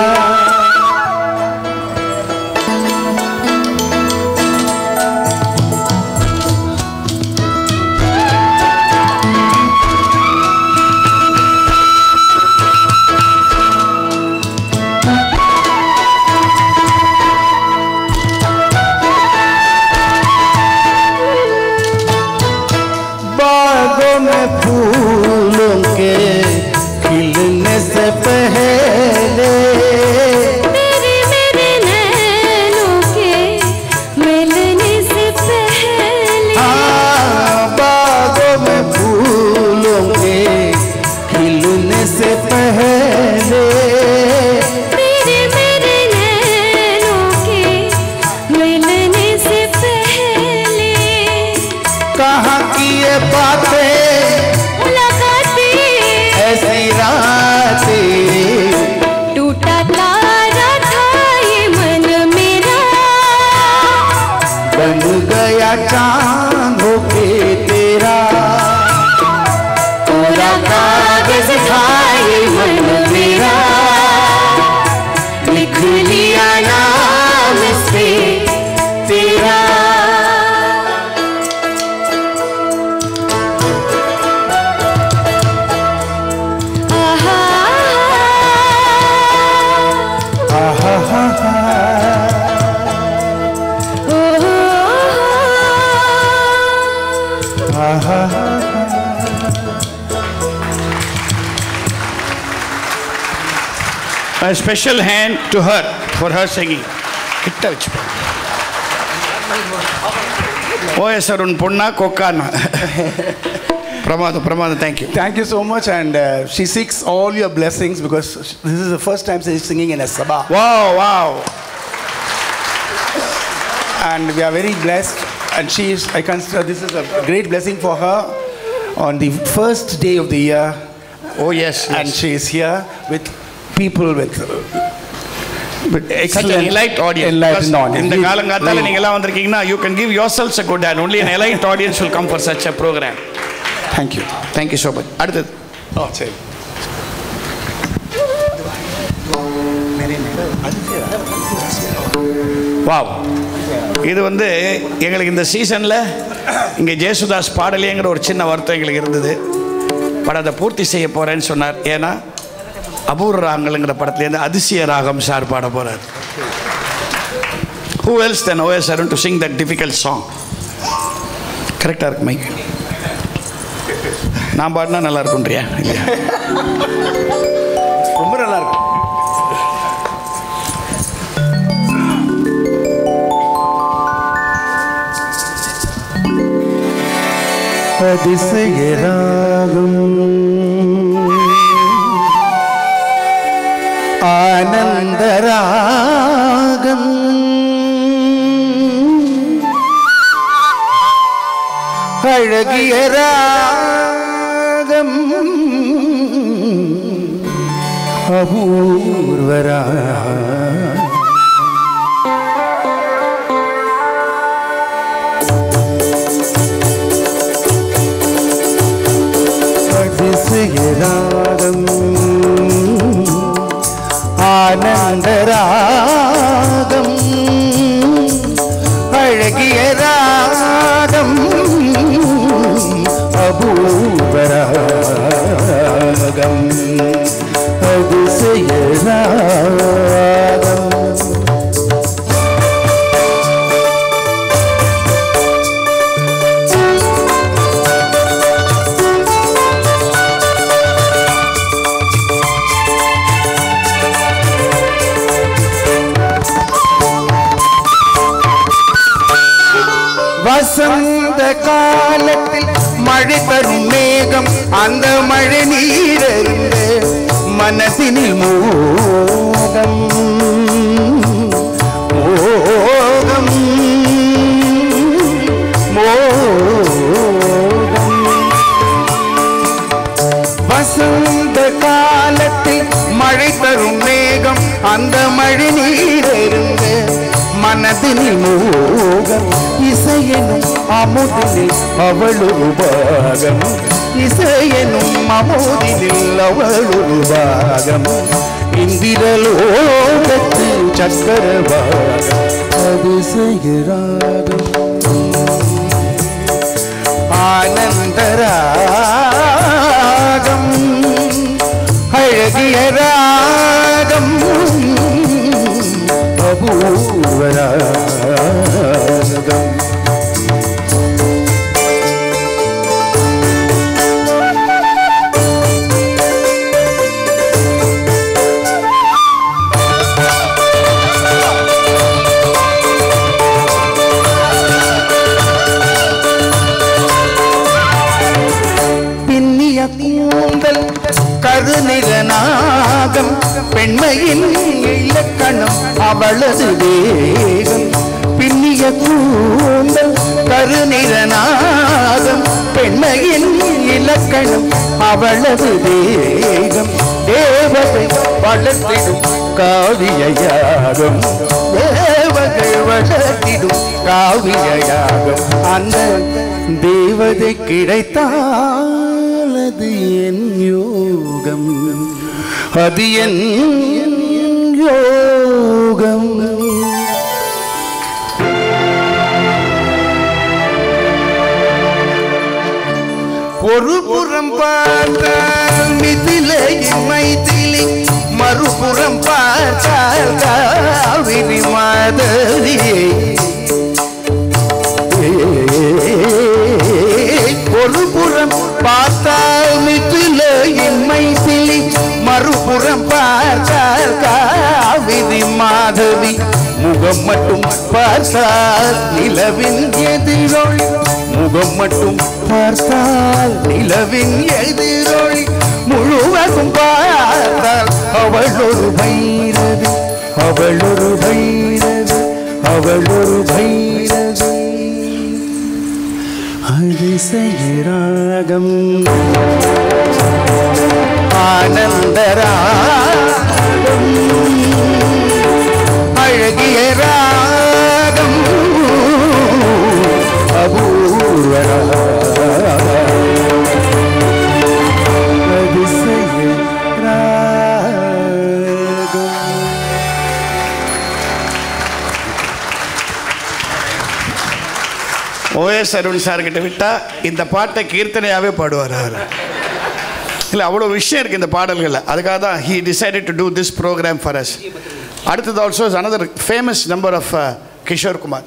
बागों में फूलों के खिलने से पहले, तेरे मेरे नैनों के मिलने से पहले, बागों में फूलों के खिलने से पहले, तेरे मेरे नैनों के मिलने से पहले, कहाँ की ये बातें मुलाकातें ऐसी रातें, टूटा तारा था ये मन मेरा, बन गया चांद होके तेरा। पूरा कागज था ये मन मेरा, लिख लिया नाम इस पे तेरा। आहा आहा हा हा, ओहो आहा हा। A special hand to her for her singing. கிட்ட வச்சு OS அருண் பொண்ணா கொக்கானா பிரமாதம் thank you. Thank you so much, and she seeks all your blessings because this is the first time she's singing in a sabha. Wow. And we are very blessed, and I consider this is a great blessing for her on the first day of the year. Oh yes. And she is here with people with Such an excellent elite audience. enlightened audience. இந்த காலங்காத்தால நீங்க எல்லாம் வந்திருக்கீங்கன்னா you can give yourselves a good hand. Only an elite audience will come for such a program. Thank you. Thank you so much. அடுத்தது சரி. Wow. இது வந்து எங்களுக்கு இந்த சீசனில் இங்கே ஜேசுதாஸ் பாடலைங்கிற ஒரு சின்ன வருத்தம் எங்களுக்கு இருந்தது. பட் அதை பூர்த்தி செய்ய போகிறேன்னு சொன்னார். ஏன்னா அபூர்வ ராகங்கள்ங்கிற படத்துலேருந்து அதிசய ராகம் சார் பாட போகிறார். Who else than O.S. Arun to sing that difficult song? கரெக்டாக இருக்கு மைக். நான் பாடினா நல்லா இருக்குன்றியா? இல்லையா? ரொம்ப நல்லா இருக்கும். அதிசய ராகம் ஆனந்த ராகம் அழகிய ராகம் அபூர்வ ராகம். அதிசய ராகம் ஆனந்த ராகம் அழகிய ராகம் அபூர்வ ராகம் அதிசய ராகம். வசந்த காலத்தில் மழை தரும் மேகம் அந்த மழை நீரறிந்து மனதினில் மோகம் மோகம் மோகம். வசந்த காலத்தில் மழை தரும் மேகம் அந்த மழை நீரறிந்து மனதினில் மோகம். இசையெனும் அமுதினில் அவளொரு பாகம் இசையெனும் அமுதினில் அவளொரு பாகம் இந்திரலோகத்து சக்கரவாகம் அதிசய ராகம் ஆனந்த ராகம் அழகிய ராகம் அபூர்வ ராகம். பின்னிய கூந்தல் கருநிறநாகம் பெண்மையின் இலக்கணம் அவளது வேகம். பின்னிய கூந்தல் கருநிறநாகம் பெண்மையின் இலக்கணம் அவளது வேகம். தேவதை வளர்த்திடும் காவியயாகம் தேவதை வளர்த்திடும் காவியயாகம். அந்த தேவதை கிடைத்தால் அது என் யோகம் அது என் யோகம். ஒரு புறம் பார்த்தால் மிதிலை மைதிலி மறுபுறம் பார்த்தால் காவிரி மாதவியை. ஒரு புறம் பார்த்தால் மிதிலை மைதிலி மறுபுறம் பார்த்தால் காவிரி மாதவி. முகம் மட்டும் பார்த்தால் நிலவின் எதிரொளி முகம் மட்டும் பார்த்தால் நிலவின் எதிரொளி முழுவதும் பார்த்தால் அவளொரு பைரவி அவளொரு பைரவி அவளொரு பைரவி. அதிசய ராகம் ஆனந்த ராகம் அழகிய ராகம் அபூர்வ ராகம் அதிசய ராகம். O.S. அருண் சார் கிட்ட விட்டா இந்த பாட்டை கீர்த்தனையாவே பாடுவார் அவர். இல்லை அவ்வளோ விஷயம் இருக்குது இந்த பாடல்களில். அதுக்காக தான் he decided to do this program for us. அடுத்தது also is another famous number of Kishore Kumar.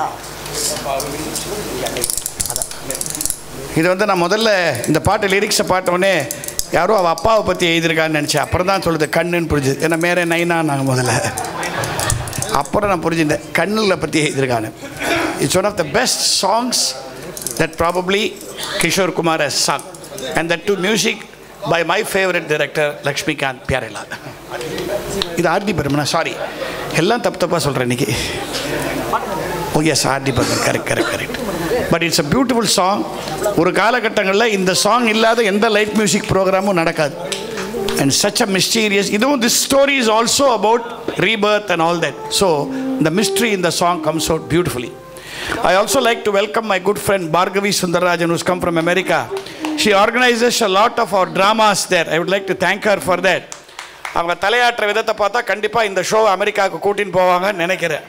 இது வந்து நான் முதல்ல இந்த பாட்டு லிரிக்ஸை பார்த்தோடனே யாரோ அவள் அப்பாவை பற்றி எழுதியிருக்கான்னு நினச்சேன். அப்புறம் தான் சொல்லுது கண்ணுன்னு புரிஞ்சுது. ஏன்னா மேரே நைனா நாங்கள் முதல்ல அப்புறம் நான் புரிஞ்சுட்டேன் கண்ணில் பற்றி எழுதியிருக்கான்னு. It's one of the best songs that probably Kishore Kumar has sung, and that too music by my favorite director Lakshmikant Pyarelal. இது ஆர்டி பர்மனா, சாரி எல்லாம் தப்பாக சொல்கிறேன் இன்னைக்கு. Oh yes, R D Burman, correct. But it's a beautiful song. ஒரு காலகட்டங்களில் இந்த song இல்லாத எந்த லைட் மியூசிக் ப்ரோக்ராமும் நடக்காது. அண்ட் சச் அ மிஸ்டீரியஸ், இதுவும் this story is also about rebirth and all that. So the mystery in the song comes out beautifully. I also like to welcome my good friend Bhargavi Sundararajan, who's come from America. She organizes a lot of our dramas there. I would like to thank her for that. அவங்க தலையாற்ற விதத்தை பார்த்தா கண்டிப்பாக இந்த show அமெரிக்காவுக்கு கூட்டின்னு போவாங்கன்னு நினைக்கிறேன்.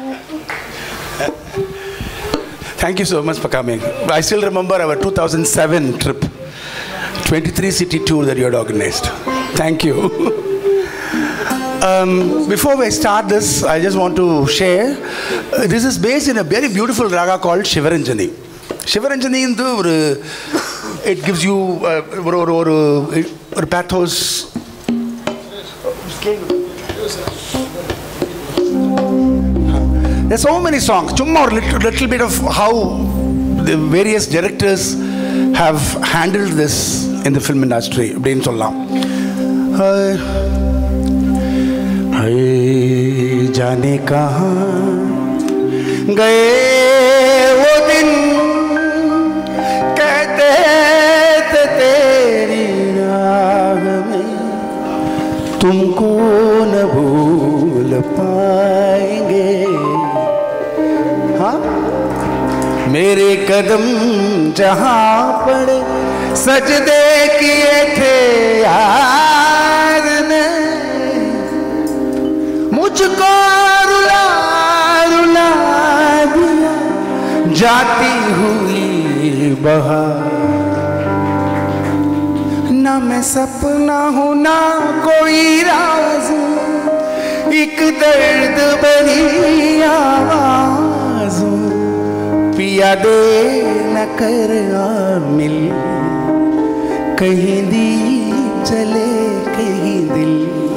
Thank you so much for coming. I still remember our 2007 trip, 23 city tour that you had organized. Thank you. Before we start this, I just want to share, this is based in a very beautiful raga called Shivaranjani. Shivaranjani it gives you a pathos. There's so many songs. Chumma or little bit of how the various directors have handled this in the film industry. அப்படின்னு சொல்லலாம். जाने कहाँ गए वो दिन, कहते थे तेरी राह में तुमको न भूल पाएंगे. हाँ, मेरे कदम जहाँ पड़े सजदे किए थे यार ने, मुझको रुला रुला दिया जाती हुई बहार. ना मैं सपना हूँ ना कोई राज, एक दर्द भरी आवाज. पिया दे न कर मिल, कहीं दी चले कहीं दिल.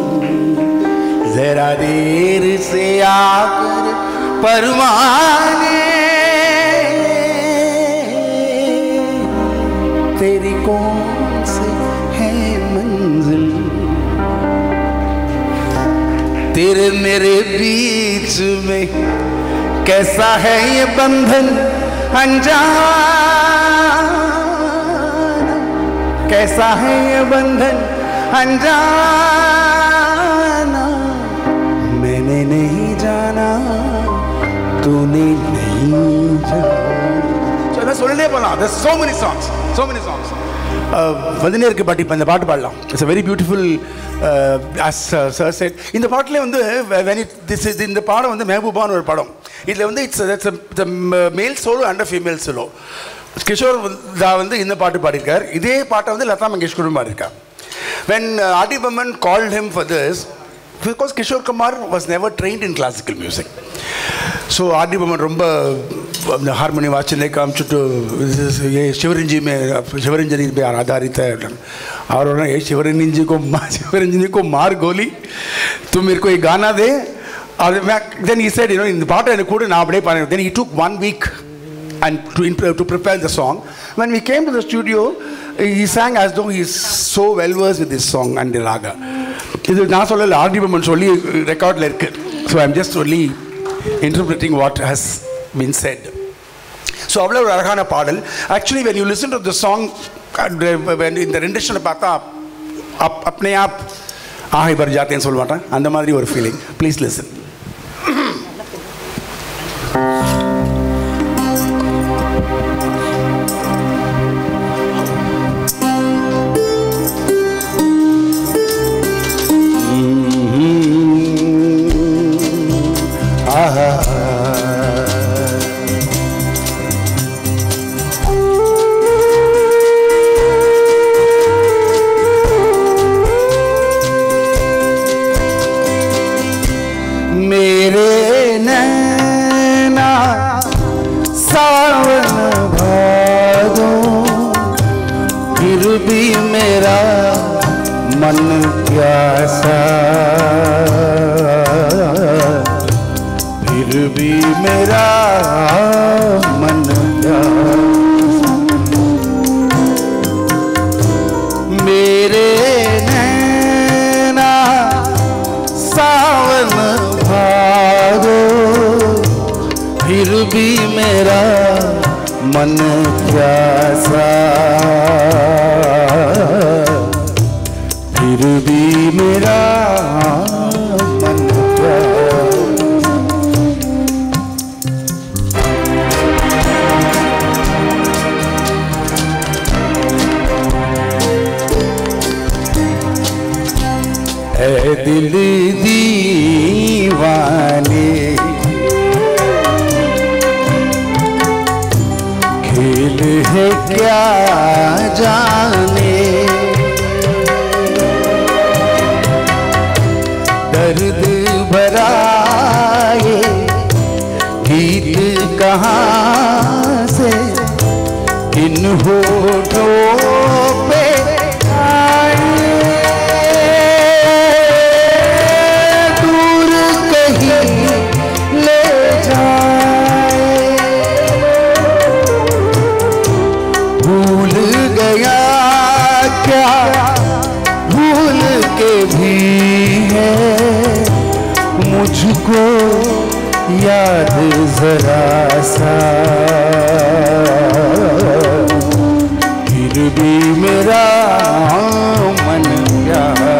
जरा देर से आकर परवाने, तेरी कौन सी है मंजिल, तेरे मेरे बीच में कैसा है ये बंधन अनजाना, कैसा है ये बंधन अनजाना. मैंने नहीं जाना तूने नहीं जाना. So நான் சொல்லலே போலாம். There's so many songs. வதினேருக்கு பாட்டி இந்த பாட்டு பாடலாம். It's a very beautiful as sir said. இந்த பாட்டிலே வந்து இந்த பாடம் வந்து மெஹபூபான்னு ஒரு படம். இதில் வந்து it's a male solo and a female solo. Kishore வந்து இந்த பாட்டு பாடியிருக்கார். இதே பாட்டை வந்து லதா மங்கேஷ்கரும் பாடியிருக்கார். When R.D. Burman called him for this, because Kishore Kumar was never trained in classical music, so R.D. Burman ரொம்ப हारमोनियम वाचने का हम चुटो ये शिवरंजनी पे आधारित है. और ये शिवरंजनी को मार गोली, तुम मेरे को एक गाना दे. और then he said, in the part and could not play. Then he took 1 week and to prepare the song. When we came to the studio, he sang as though he is so well versed with this song and the raga. This is not only R.D. Burman only record lyric. So I'm just only interpreting what has been said. So avla oru alagana paadal. Actually, when you listen to the song, when in the rendition paatha apne aap aahi bar jaate hain solvata andha madri or feeling. Please listen. प्यासा फिर भी मेरा मन प्यासा। मेरे नैना सावन भादो फिर भी मेरा मन प्यासा फिर भी मेरा मन प्यासा। है दिल दीवाने खेल है क्या जाने, दर्द भरा ये गीत कहाँ से इन होठों पे आए। दूर कहीं ले जाए, भूल गया क्या भूल के भी है मुझको याद जरा सा, फिर भी मेरा मन प्यासा।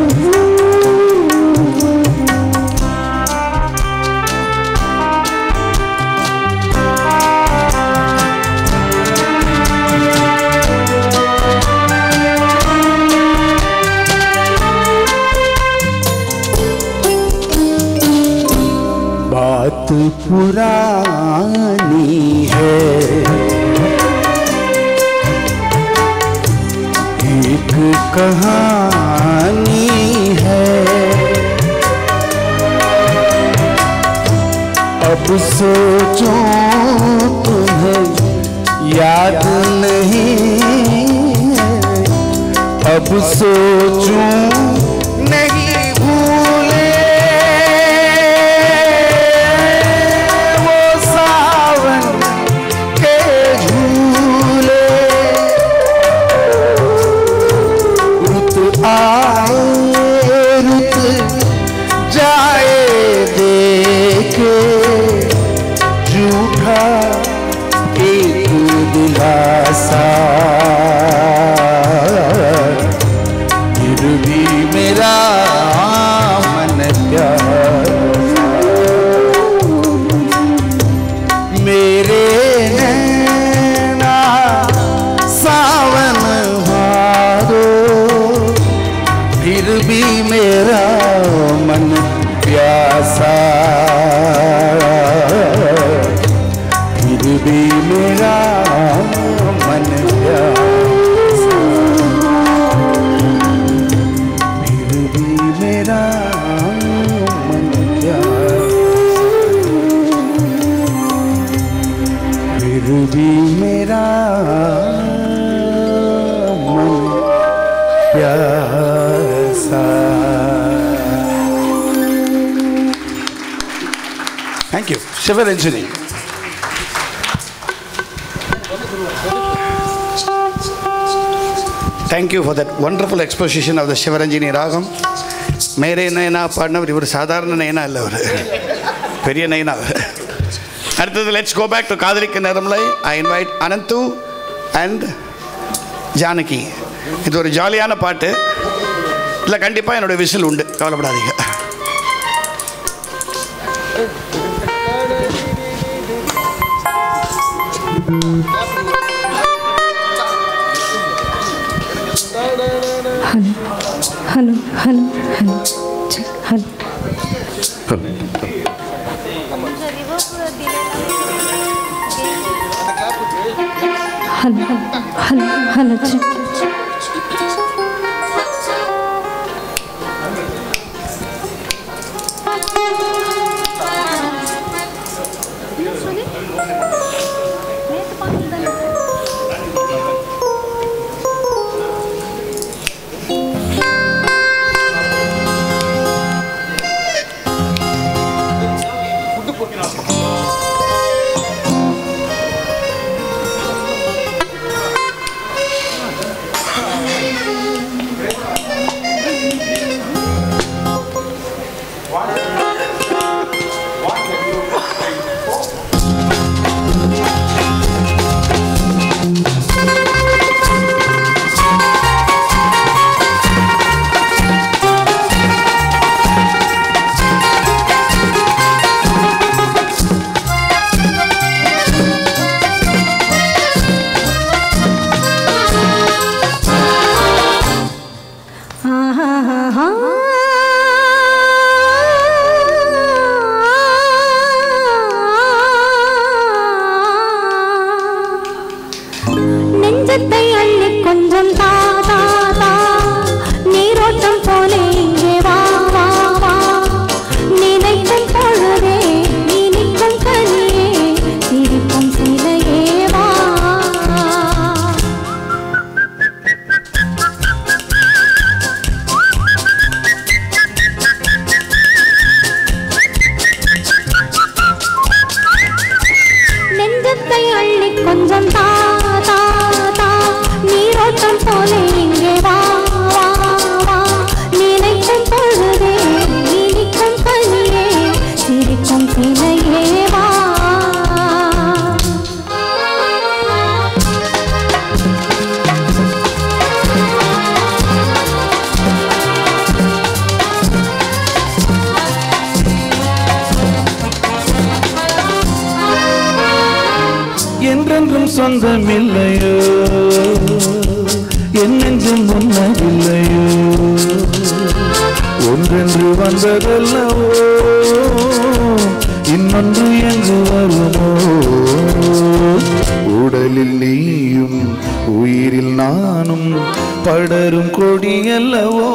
बात पुरानी है एक कहानी है, अब सोचूं तुम्हें याद नहीं है, अब सोचूं नहीं भूले दिलासा, फिर भी मेरा मन प्यासा। मेरे नैना सावन भादो फिर भी मेरा मन प्यासा, फिर भी मेरा मन प्यासा, फिर भी मेरा मन प्यासा, फिर भी मेरा मन प्यासा। Thank you, Shivaranjani. Thank you for that wonderful exposition of the Shivaranjani Ragam. Mere Naina partner, ivar sadharana Naina alla avaru. Periya Naina. அடுத்தது let's go back to Kaadhalikka Neramlai. I invite Ananthu and Janaki. இது ஒரு ஜாலியான பாட்டு. இல்ல கண்டிப்பா என்னோட whistle உண்டு. கவலைப்படாதீங்க. Hello, hello, hello, check, hello. Hello, hello, hello, check. சொந்தமில்லையோ என் நெஞ்சம் முன்னதில்லையோ ஒன்றென்று வந்ததல்லவோ இன்னொன்று எங்கு வருமோ உடலில் நீயும் உயிரில் நானும் படரும் கொடியல்லவோ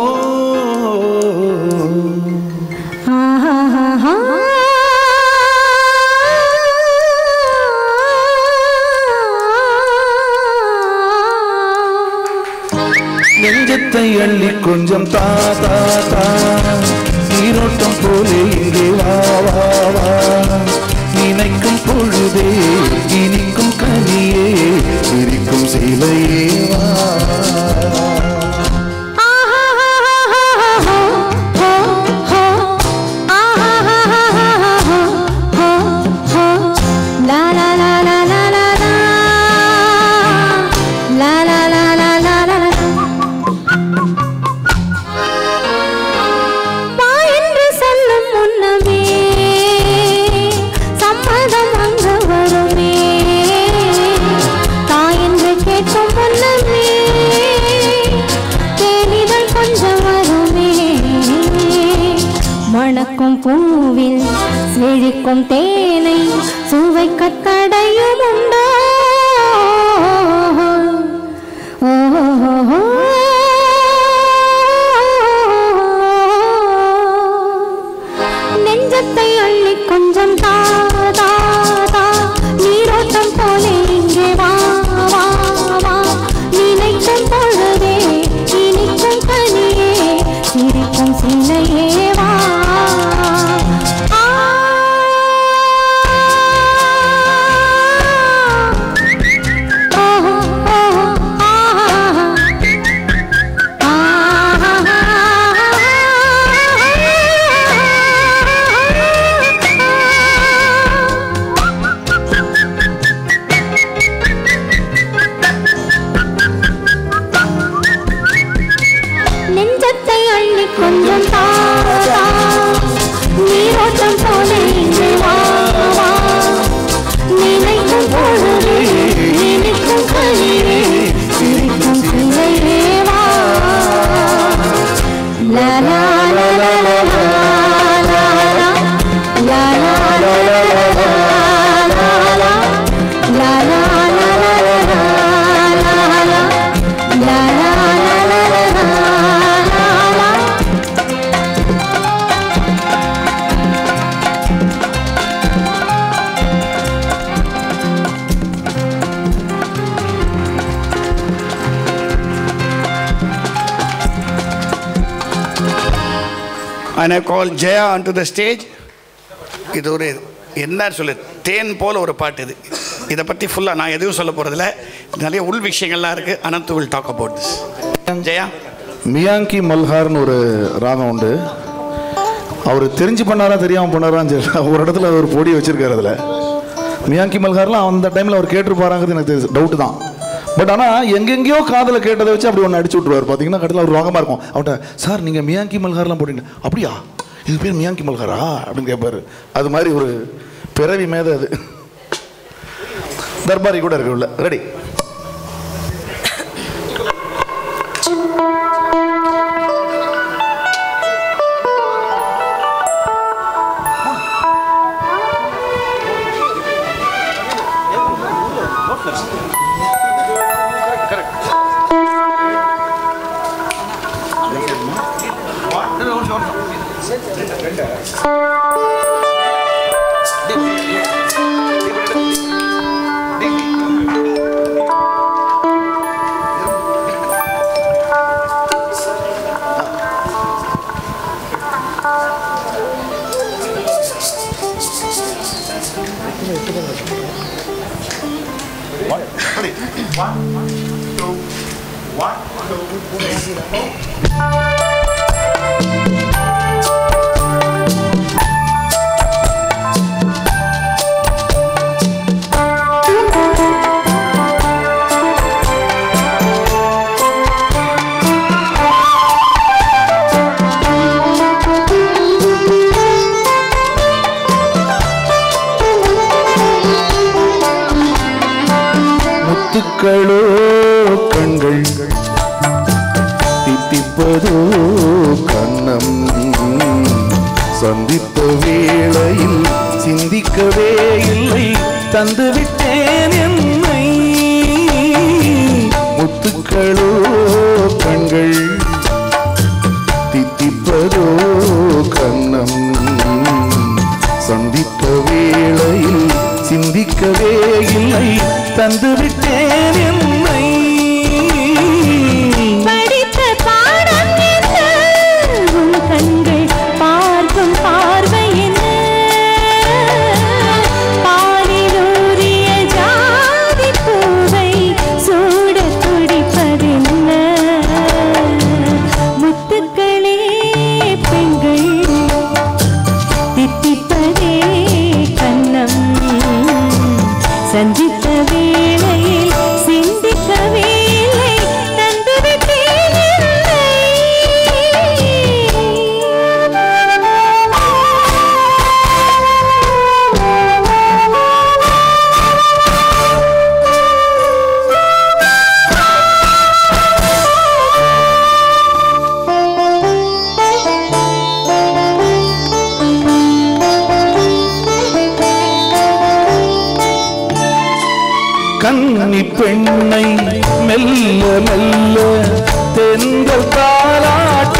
நெஞ்சத்தை அள்ளி கொஞ்சம் தா தா தா நீரோட்டம் போலே இங்கே வா வா வா நினைக்கும் பொழுதே இனிக்கும் கனியே சிரிக்கும் சிலையே வா பூவில் செழிக்கும் தேனை சுவைக்க தடையும் உண்டோ நெஞ்சத்தை அள்ளி கொஞ்சம் தா தா தா நீரோட்டம் போலே இங்கே வா வா வா நினைக்கும் பொழுதே இனிக்கும் கனியே சிரிக்கும் சிலையே வா நெஞ்சத்தை அள்ளி கொஞ்சம் தா தா நீரோட்டம் போலே இங்கே வா வா நினைக்கும் பொழுதே இனிக்கும் கனியே சிரிக்கும் சிலையே வா லா லா லா லா லா லா லா லா And I call Jaya onto the stage. இது ஒரு என்ன சொல்லு தேன் போல ஒரு பாட்டு இது. இதை பற்றி ஃபுல்லாக நான் எதுவும் சொல்ல போகிறதில்ல. நிறைய உள் விஷயங்கள்லாம் இருக்குது. Anand will talk about this. Jaya மியாங்கி மல்ஹார்னு ஒரு ராகம் உண்டு. அவர் தெரிஞ்சு பண்ணாரா தெரியாமல் பண்ணாரான்னு தெரியல. ஒரு இடத்துல ஒரு பொடி வச்சிருக்காரு. அதில் மியாங்கி மல்ஹார்லாம் அந்த டைமில் அவர் கேட்டுருப்பாராங்கிறது எனக்கு டவுட்டு தான். பட் ஆனால் எங்கெங்கேயோ காதில் கேட்டதை வச்சு அப்படி ஒன்று அடிச்சு விட்ருவார். பார்த்தீங்கன்னா கடையில் ஒரு ராகமாக இருக்கும். அவன்கிட்ட சார் நீங்கள் மியாங்கி மல்ஹார்லாம் போட்டீங்க அப்படியா இது பேர் மியாங்கி மல்ஹாரா அப்படின்னு கேட்பாரு. அது மாதிரி ஒரு பிறவி மேதை அது. தர்பாரி கூட இருக்கு உள்ள. ரெடி முத்துக்களோ கண்கள் தித்திப்பதோ கண்ணம் சந்தித்த வேளையில் சிந்திக்கவே இல்லை தந்துவிட்டேன் என்னை முத்துக்களோ கண்கள் தித்திப்பதோ கண்ணம் சந்தித்த வேளையில் சிந்திக்கவே இல்லை தந்துவிட்டேன் என்னை படித்த பாடம் என்ன உன் கண்கள் பார்க்கும் பார்வை என்ன பாலிலூறிய ஜாதி பூவை சூட துடிப்பதென்ன முத்துக்களே பெண்கள் தித்திப்பதே கண்ணம் சந்தித்த வேளையில் சிந்திக்கவே இல்லை தந்துவிட்டேன் என்னை கன்னி பெண்ணை மெல்ல மெல்ல தென்றல் தாலாட்ட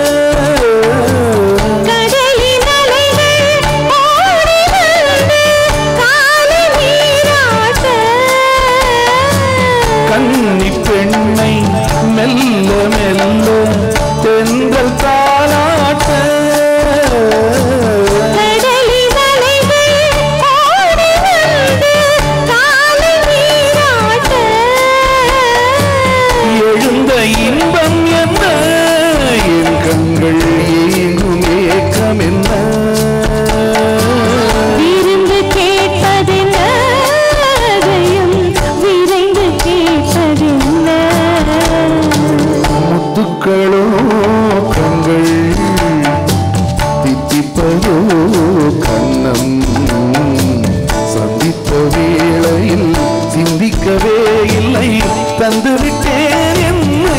கடலின் அலைகள் ஓடி வந்து காலை நீராட்ட கன்னி பெண்ணை மெல்ல மெல்ல தென்றல் தாலாட்ட கடலின் அலைகள் ஓடி வந்து காலை நீராட்ட எழுந்த இன்பம் என்ன என் கண்கள் ஏங்கும் ஏக்கம் என்ன விருந்து கேட்பதென்ன அதையும் விரைந்து கேட்பதென்ன முத்துக்களோ கண்கள் தித்திப்பதோ கண்ணம் சந்தித்த வேளையில் சிந்திக்கவே இல்லை தந்துவிட்டேன் என்னை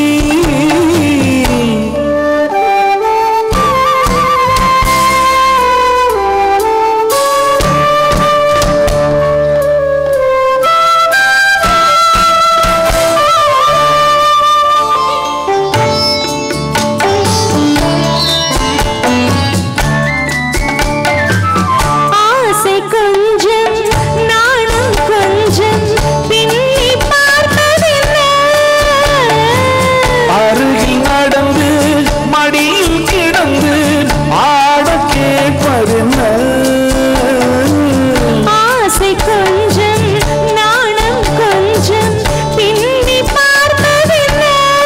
ஆசை கொஞ்சம் நாணம் கொஞ்சம் பின்னி பார்ப்பதென்ன அருகில் நடந்து மடியில் கிடந்து ஆட கேட்பதென்ன ஆசை கொஞ்சம் நாணம் கொஞ்சம் பின்னி பார்ப்பதென்ன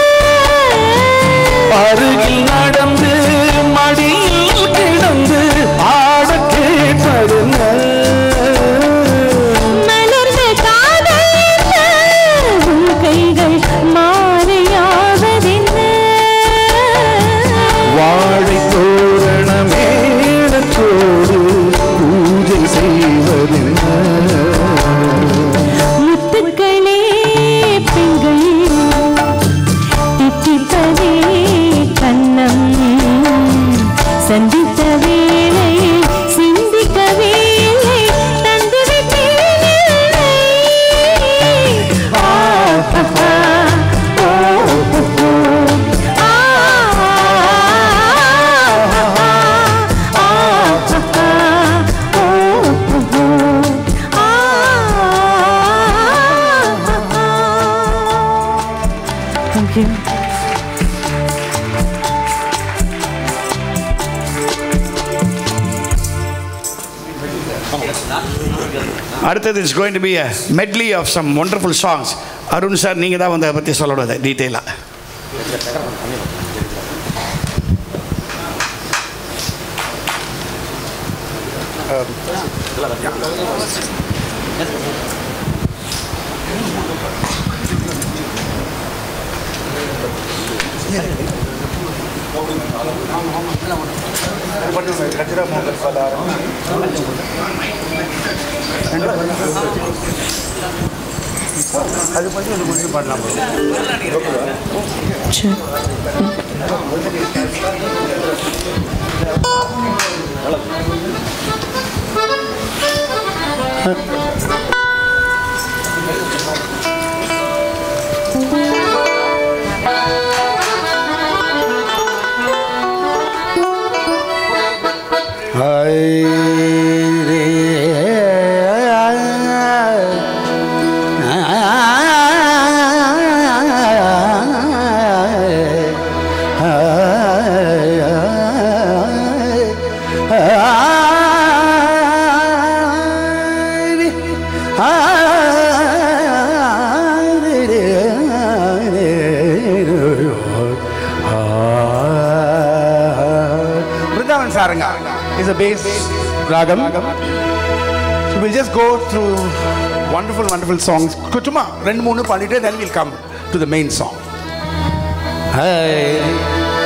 அருகில் நடந்து மடியில் கிடந்து ஆட கேட்பதென்ன மலர்ந்த காதல் என்ன உன் கைகள் மாலையாவதென்ன வாழை தோரண மேளத்தோடு பூஜை செய்வதென்ன முத்துக்களே பெண்கள் தித்திப்பதே கண்ணம் சந்தித்த வேளையில் சிந்திக்கவே இல்லை தந்துவிட்டேன் என்னை Thank you. அடுத்தது is going to be a medley of some wonderful songs. Arun sir நீங்கள் தான் வந்து அதை பற்றி சொல்லணும் டீட்டெயிலாக. அது மட்டும் இது முடிச்சு பாடலாம். Sure. Vrindavan Saranga is a bass ragam. So we'll just go through wonderful songs. Kuchuma, rendu moonu paadite, then we'll come to the main song. Hey.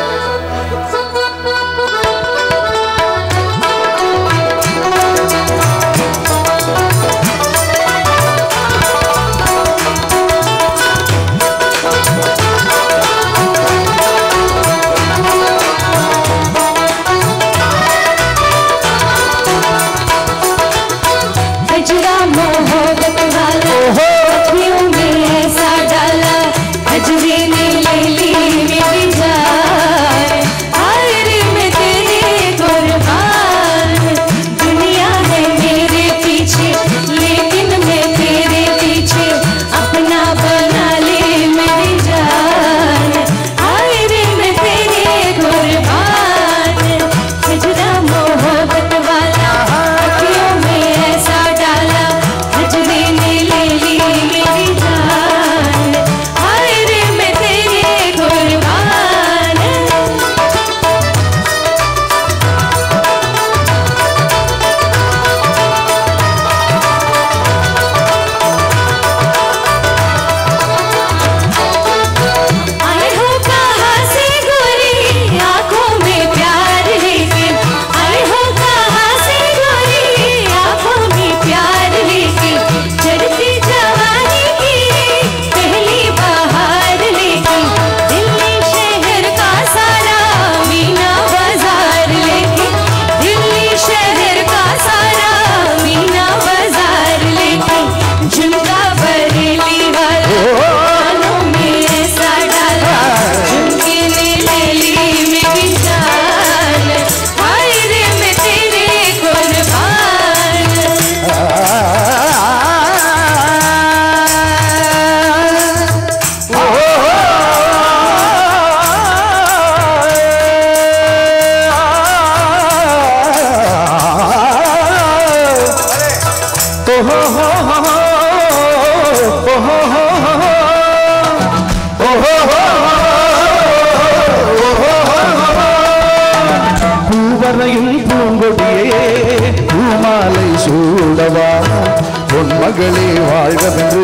மகளே வாழ்கவென்று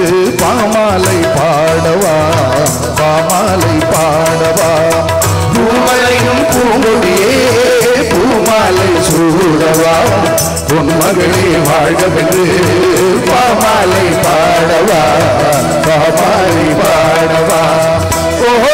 பாமாலை பாடவா பாமாலை பாடவா பூமலையும் பூங்கொடியே பூமாலை சூடவா உன் மகளே வாழ்கவென்று பாமாலை பாடவா பாமாலை பாடவா ஓஹோ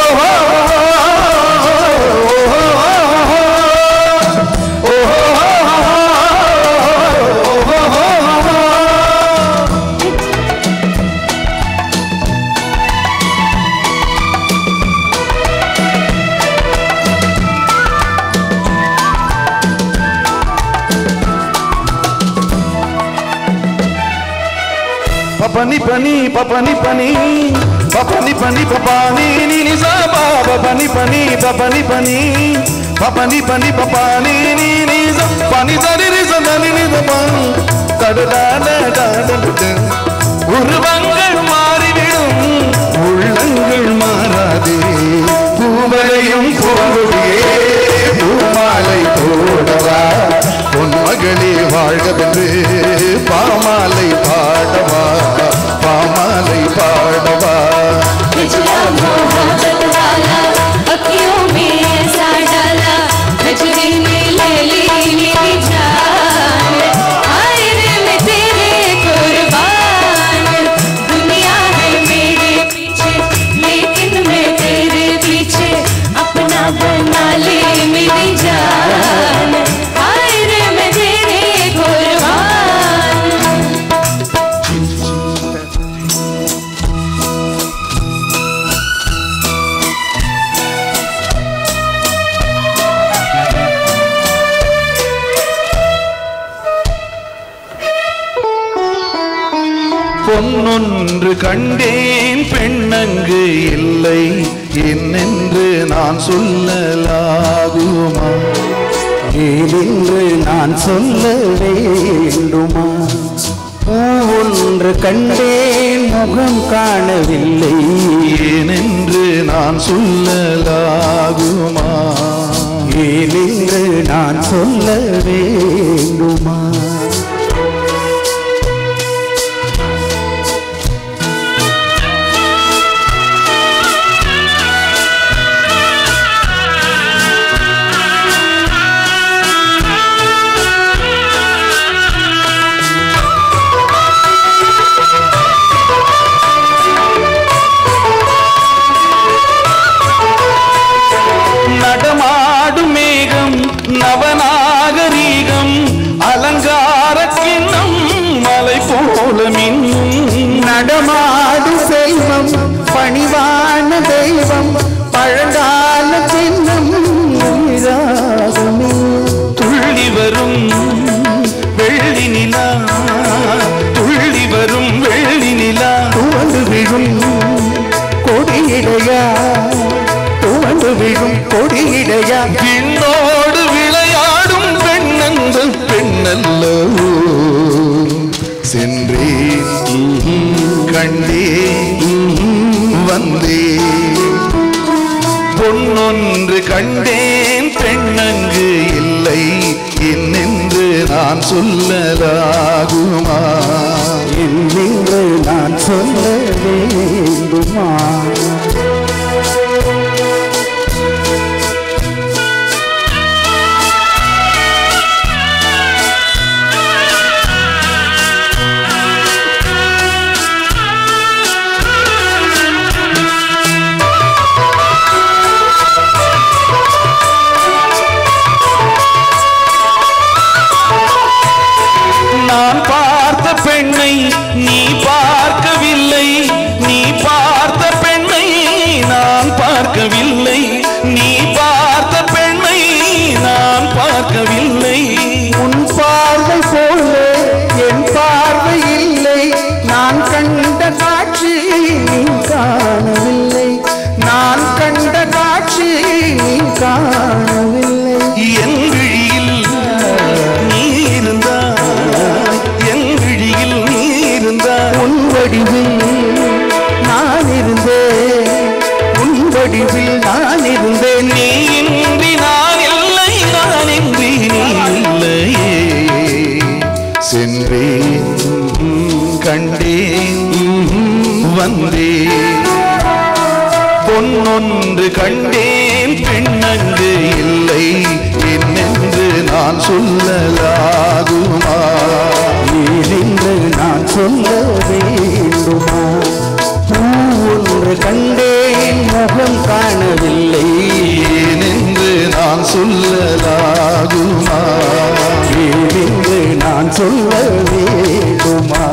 Papani pani papani pani papani pani papani ni ni sa ba papani pani papani pani papani pani papani ni ni sa pani sa ni sa ni ni sa pa kadada da da urvangal maarividum ullangal maarade பூமலையும் பூங்கொடியே பூமாலை போடவா உன் மகளே வாழ்கவென்று பாமாலை பாடவா பாமாலை பாடவா दुनिया பொன்னொன்று கண்டேன் பெண்ணங்கு இல்லை என்னென்று நான் சொல்லலாகுமா? ஏனென்று நான் சொல்ல வேண்டுமா? பூவொன்று கண்டேன் முகம் காணவில்லை ஏனென்று நான் சொல்லலாகுமா? ஏனென்று நான் சொல்ல வேண்டுமா? நடமாடும் மேகம் நவநாகரீகம் அலங்கார கிண்ணம் மலை போல மின்னும் நடமாடு செல்வம் பணிவான தெய்வம் பழங்கால சின்னம் உயிராகமே. துள்ளி வரும் வெள்ளி நிலா துள்ளி வரும் வெள்ளி நிலா துவண்டு விழும் கொடியிடையா துவண்டு விழும் கொடியிடையா பின்னோடு விளையாடும் பெண்ணந்த பெண்ணல்லவோ சென்றேன் கண்டேன் வந்தேன் பொன்னொன்று கண்டேன் பெண்ணங்கு இல்லை என்னென்று நான் சொல்லலாகுமா? என்னென்று நான் சொல்ல வேண்டுமா? நான் பார்த்த பெண்ணை நீ பார்க்கவில்லை நீ பார்த்த பெண்ணை நான் பார்க்கவில்லை நீ பார்த்த பெண்ணை நான் பார்க்கவில்லை உன் பார்வை போல என் பார்வை இல்லை நான் கண்ட காட்சி நீ காணவில்லை நான் கண்ட காட்சி நீ காணவில்லை. என் விழியில் நீ இருந்தாய் என் விழியில் நீ இருந்தாய் உன் வடிவில் நான் இருந்தேன் உன் வடிவில் நான் இருந்தேன் நீ இன்றி நான் இல்லை நான் இன்றி நீ இல்லையே சென்றேன் கண்டேன் வந்தேன் பொன்னொன்று கண்டேன் பெண்ணங்கு இல்லை என்னென்று நான் சொல்லலாகுமா? ஏனென்று நான் சொல்ல வேண்டுமா? பூவொன்று கண்டேன் முகம் காணவில்லை ஏனென்று நான் சொல்லலாகுமா? ஏனென்று நான் சொல்ல வேண்டுமா?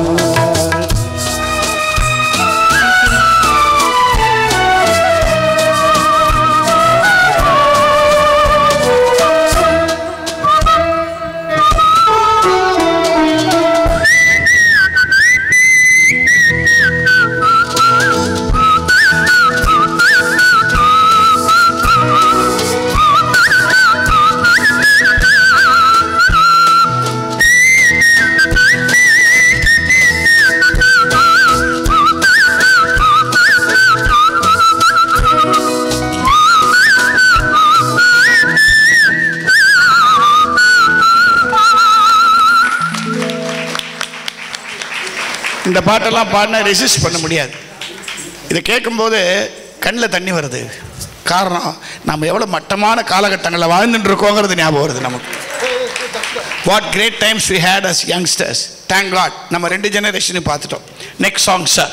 இந்த பாட்டெல்லாம் பாடினா ரெசிஸ்ட் பண்ண முடியாது. இதை கேட்கும்போது கண்ணில் தண்ணி வருது. காரணம் நம்ம எவ்வளோ மட்டமான காலகட்டங்களில் வாழ்ந்துட்டு இருக்கோங்கிறது ஞாபகம் வருது நமக்கு. What great times we had as youngsters. Thank god நம்ம 2 ஜெனரேஷனையும் பார்த்துட்டோம். Next song sir.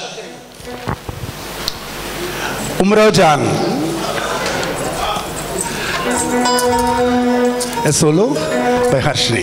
Umrojan. A solo by Harshni.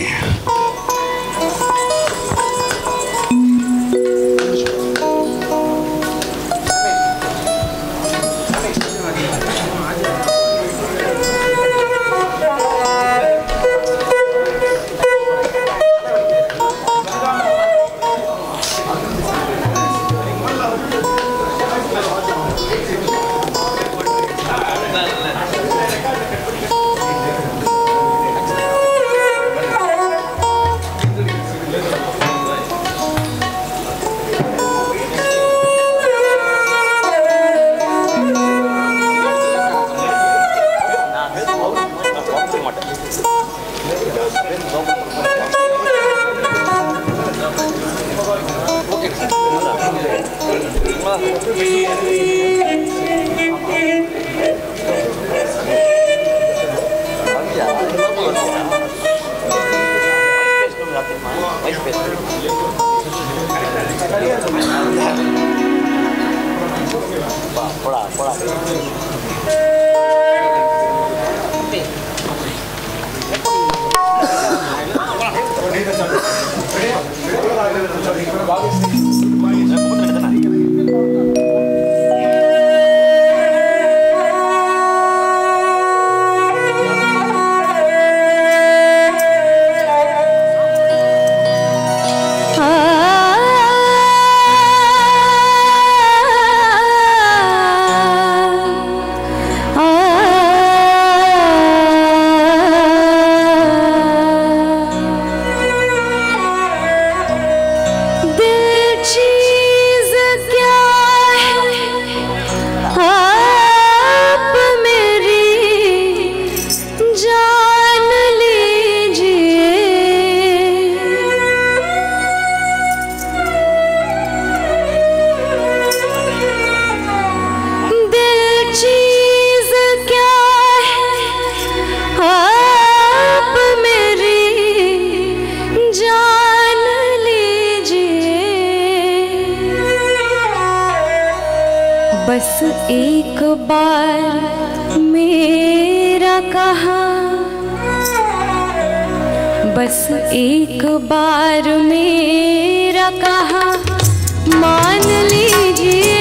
बस एक बार मेरा कहा, बस एक बार मेरा कहा मान लीजिए,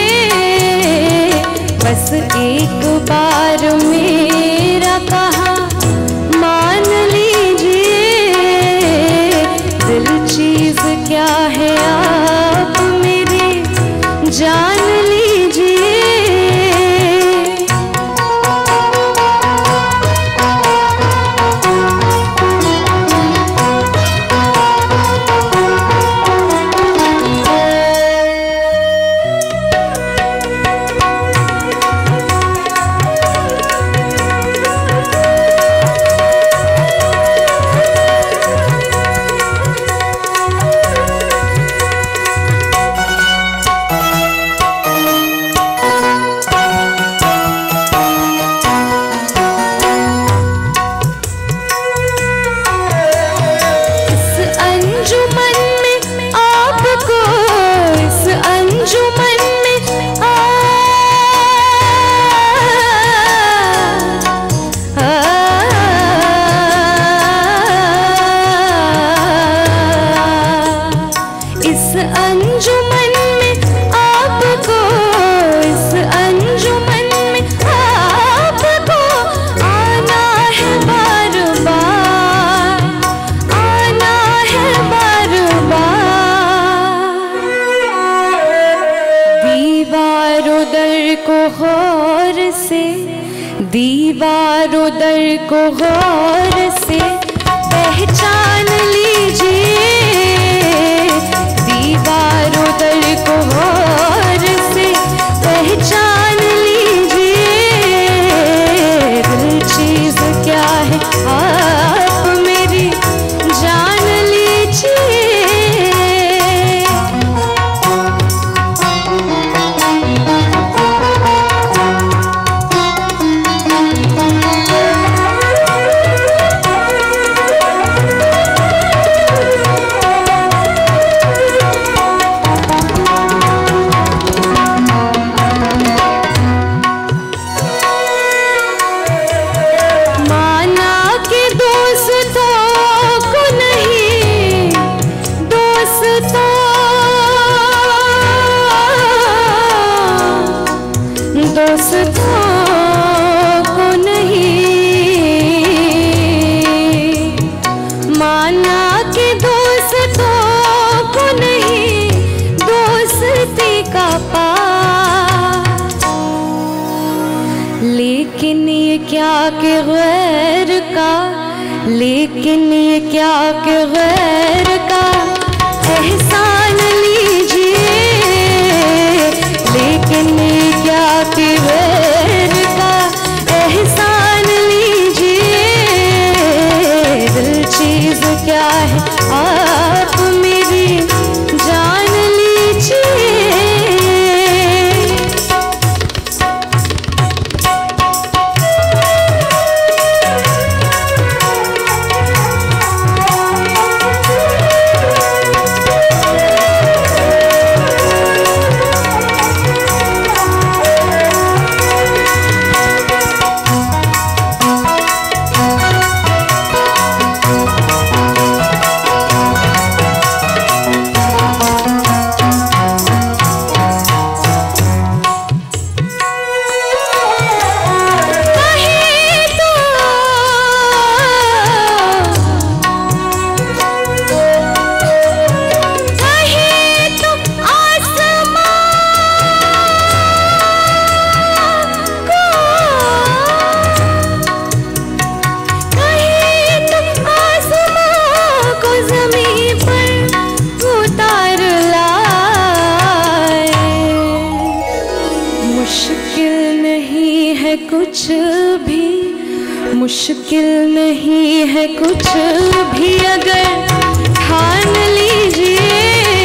बस एक बार मेरा कहा मान लीजिए। दिल चीज क्या है आप मेरी जान लीजिए। दीवारों दर को गौर से पहचान लीजिए, दीवारों दर को गौर से पहचान लीजिए। दिल चीज क्या है आप मेरी जान लीजिए। लेकिन ये क्या कि गैर का, लेकिन ये क्या कि गैर का एहसान लीजिए, लेकिन ये क्या कि गैर का एहसान लीजिए। है कुछ भी अगर ठान लीजिए,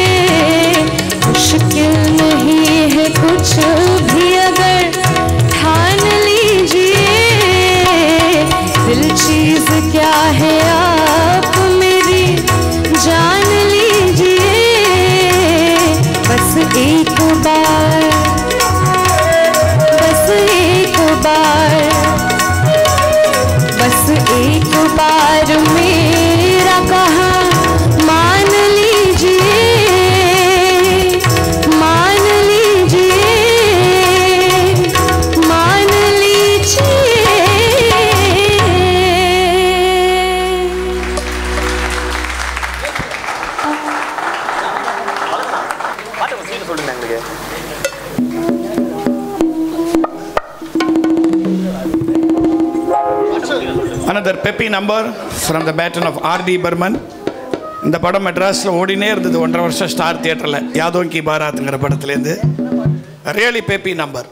मुश्किल नहीं है कुछ भी अगर ठान लीजिए। दिल चीज क्या है आप मेरी जान लीजिए। बस एक बार, बस एक बार, बस एक बार मेरा कहा मान लीजिए, मान लीजिए, मान लीजिए। Another peppy number from the baton of R.D. Burman. இந்த படம் மெட்ராஸில் ஓடினே இருந்தது 1.5 வருஷம் ஸ்டார் தியேட்டரில், யாதோன் கி பாராத்துங்கிற படத்துலேருந்து. Really peppy number.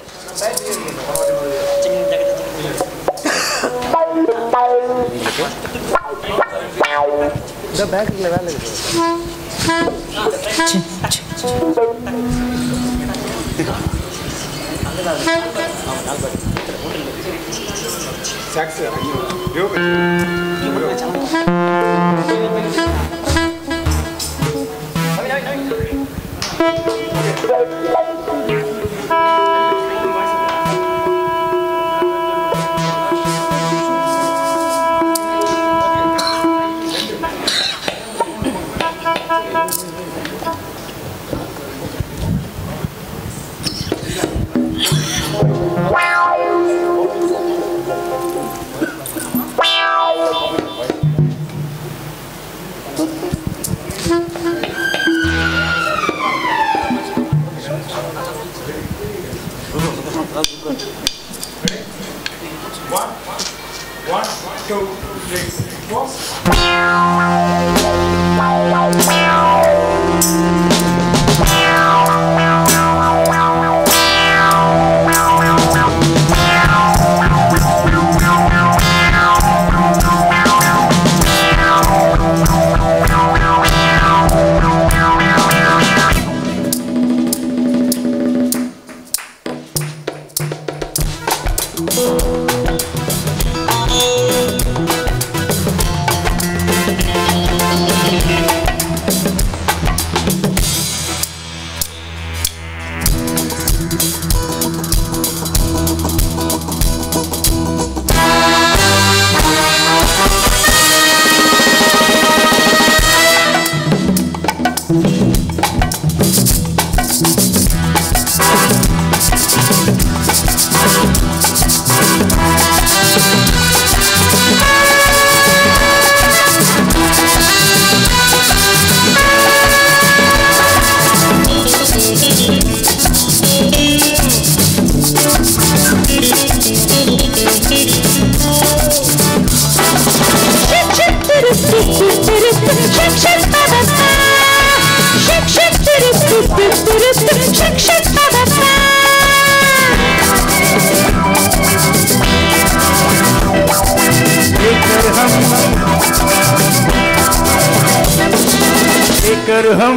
लेकर हम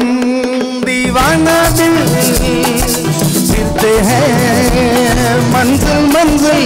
दीवाना दिल फिरते हैं मंजिल मंजिल।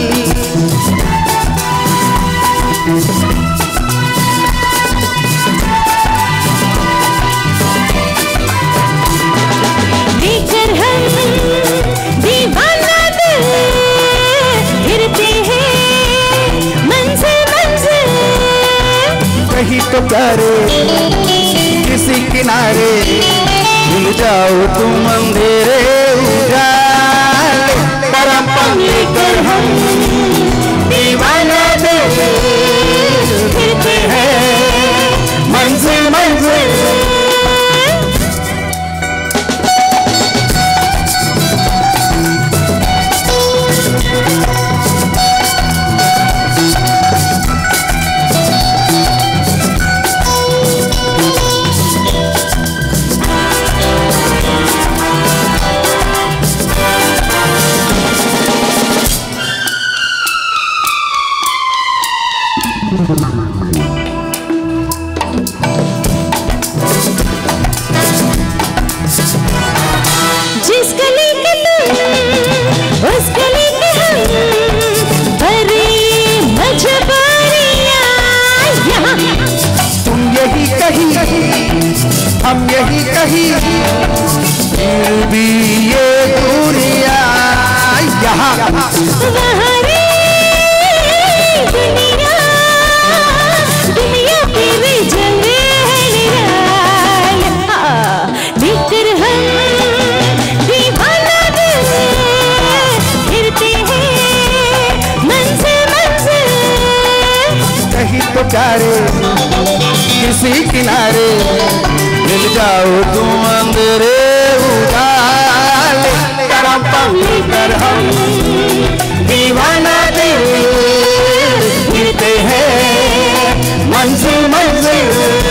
लेकर हम दीवाना दिल फिरते हैं मंजिल मंजिल। कहीं तो प्यारे किसी किनारे मिल जाओ तुम अंधेरे उजाले। परम पल लेकर हम दीवाना दिल फिरते हैं मंजिल मंजिल। कहीं हम यही कहीं, फिर भी ये दूरियां यहाँ वहाँ रे दुनिया, दुनिया पे भी जले निराला, देखकर हम दीवाना दिल फिरते हैं मंजिल मंजिल। कहीं तो प्यारे किसी किनारे मिल जाओ तुम अंधेरे उजाले, करम पकड़ हम दीवाना दिल फिरते हैं मंजिल मंजिल।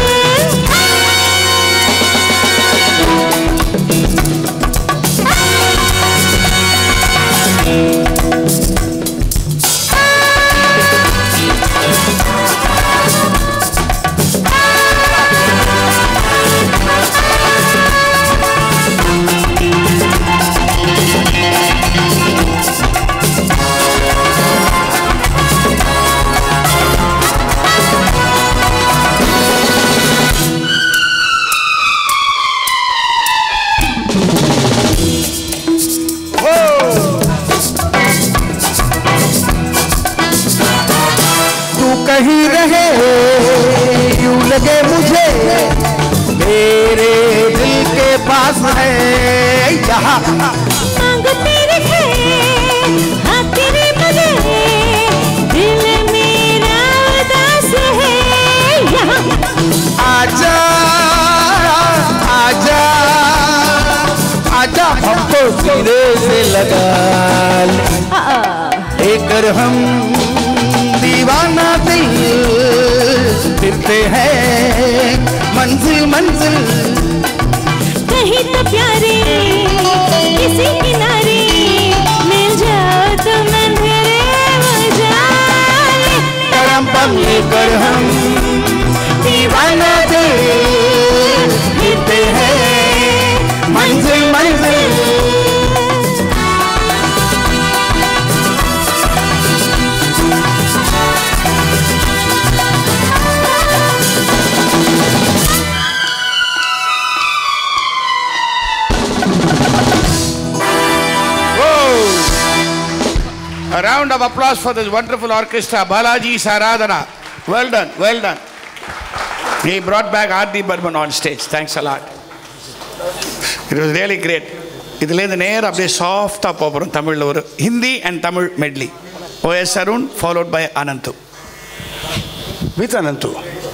कहीं रहे यूं लगे मुझे, मेरे दिल के पास है यहाँ मांग तेरे है हाँ तेरे मजे, दिल मेरा उदास है यहाँ। आजा आजा आजा हमको सीने से लगा लेकर हम दीवाना दिल फिरते हैं मंजिल मंजिल। कहीं तो प्यारे किसी किनारे मिल जाओ तुम अंधेरे उजाले, करम पम लेकर हम दीवाना दिल फिरते हैं मंजिल मंजिल। A round of applause for this wonderful orchestra, Balaji's Aradhana. Well done, well done. He brought back R.D. Burman on stage. Thanks a lot. It was really great. இதுலேருந்து நேரம் அப்படியே சாஃப்டாக போகிறோம். தமிழில் ஒரு Hindi and Tamil medley. O.S. Arun followed by Anantu. With Anantu.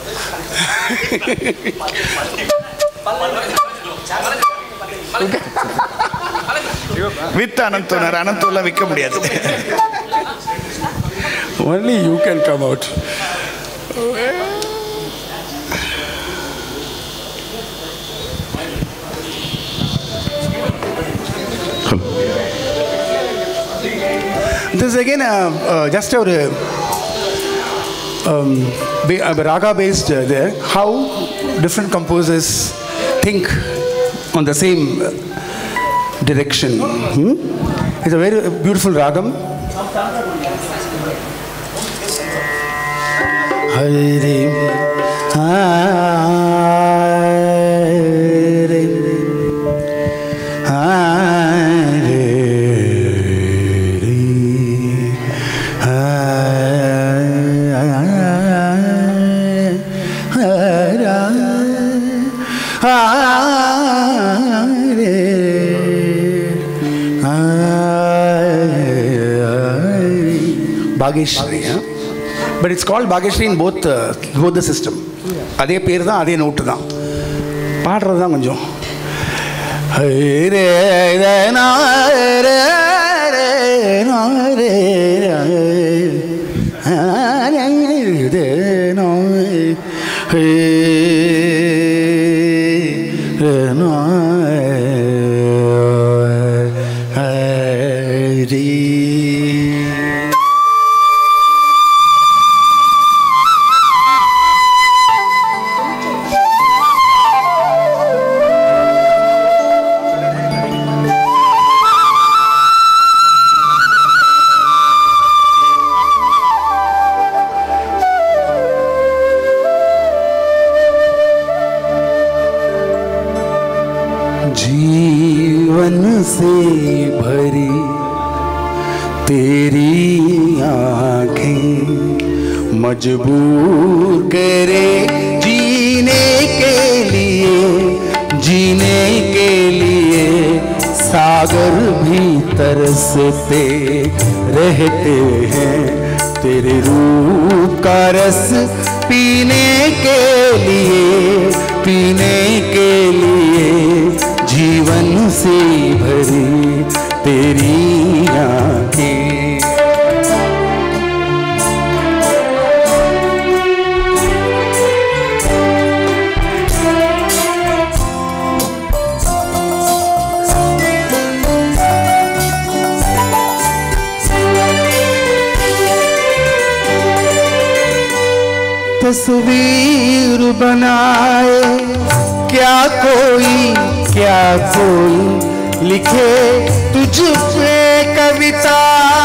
With அனந்தோனர் அனந்தோலாம் விற்க முடியாது. Only you can come out. This is again just a raga based there. How different composers think on the same direction. It's a very beautiful ragam. Hare Hare Bhageshri, but it's called Bhageshri in both the system. அதே பேர் தான், அதே note தான், பாடுறது தான் கொஞ்சம். से भरी तेरी आँखें मजबूर करे जीने के लिए सागर भी तरसते रहते हैं तेरे रूप का रस पीने के लिए जीवन से भरी तेरी आँखें तस्वीर बनाए क्या कोई लिखे तुझ पे कविता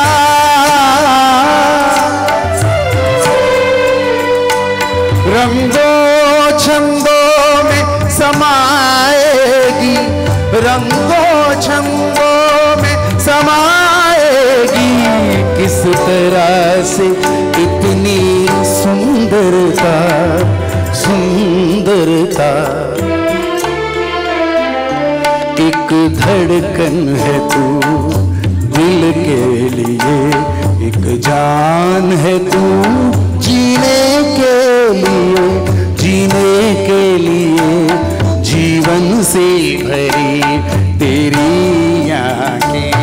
रंगों छंदों में समाएगी किस तरह से इतनी सुंदरता एक धड़कन है तू दिल के लिए एक जान है तू जीने के लिए जीवन से भरी तेरी आँखें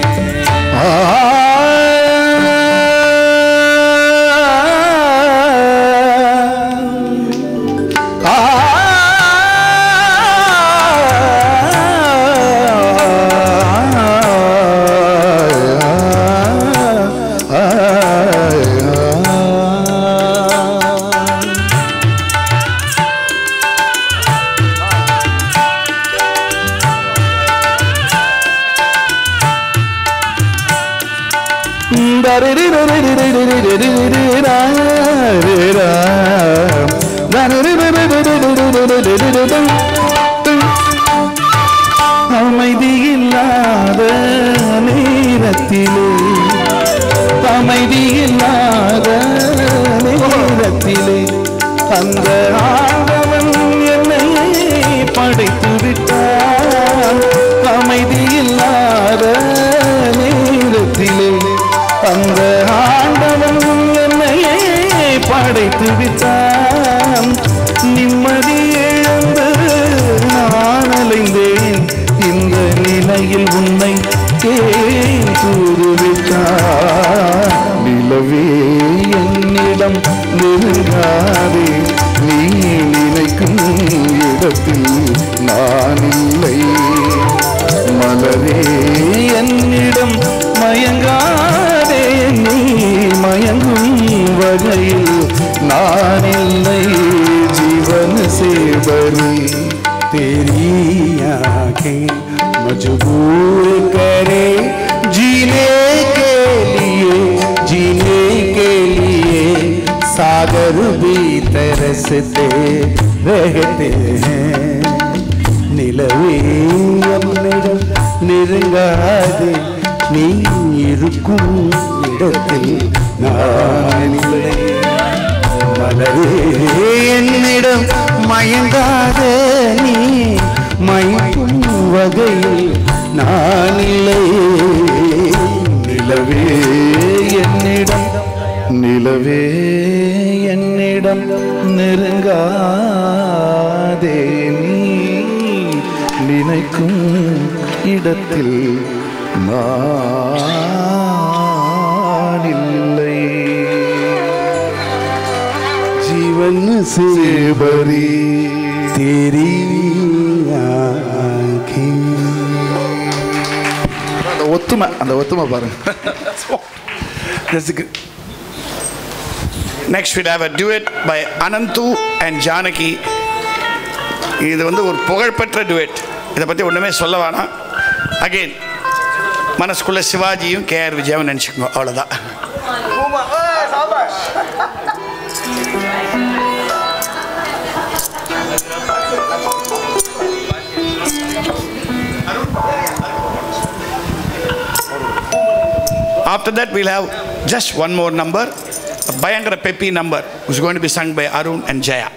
அமைதியில்லாத நேரத்திலே அந்த ஆண்டவன் என்னை படைத்து விட்டான் அமைதியில்லாத நேரத்திலே அந்த ஆண்டவன் என்னை படைத்து விட்டான் நிம்மதி இழந்து நான் அலைந்தேன் இந்த நிலையில் உன்னை நிலவே என்னிடம் நெருங்காதே நீ நினைக்கும் இடத்தில் நான் இல்லை மலரே என்னிடம் மயங்காதே நீ மயங்கும் வகையில் நான் இல்லை जीवन से भरी तेरी आँखें मजबूर करे जीने के लिए सागर भी तरसते रहते हैं நிலவே என்னிடம் நெருங்காதே நீ இருக்கும் இடத்தில் நான் இல்லை மலரே என்னிடம் மயங்காதே நீ மயக்கும் வகையில் நான் இல்லை நிலவே என்னிடம் நெருங்காதே நீ நினைக்கும் இடத்தில் நான் இல்லை जीवन से भरी तेरी आँखें அந்த ஒத்துமை பாருங்க Next we'll have a duet by Anantu and Janaki. இது வந்து ஒரு புகழ்பெற்ற duet. இதை பற்றி ஒன்றுமே சொல்ல வேணாம். Again மனசுக்குள்ள சிவாஜியும் கேஆர் விஜயாவும் நினச்சிக்கோங்க அவ்வளோதான். After that, we'll have just one more number, a Bayangara Pepi number, which is going to be sung by Arun and Jaya.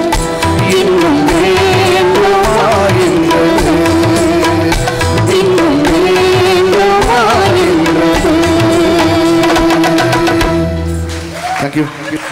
இன்னும் thank you.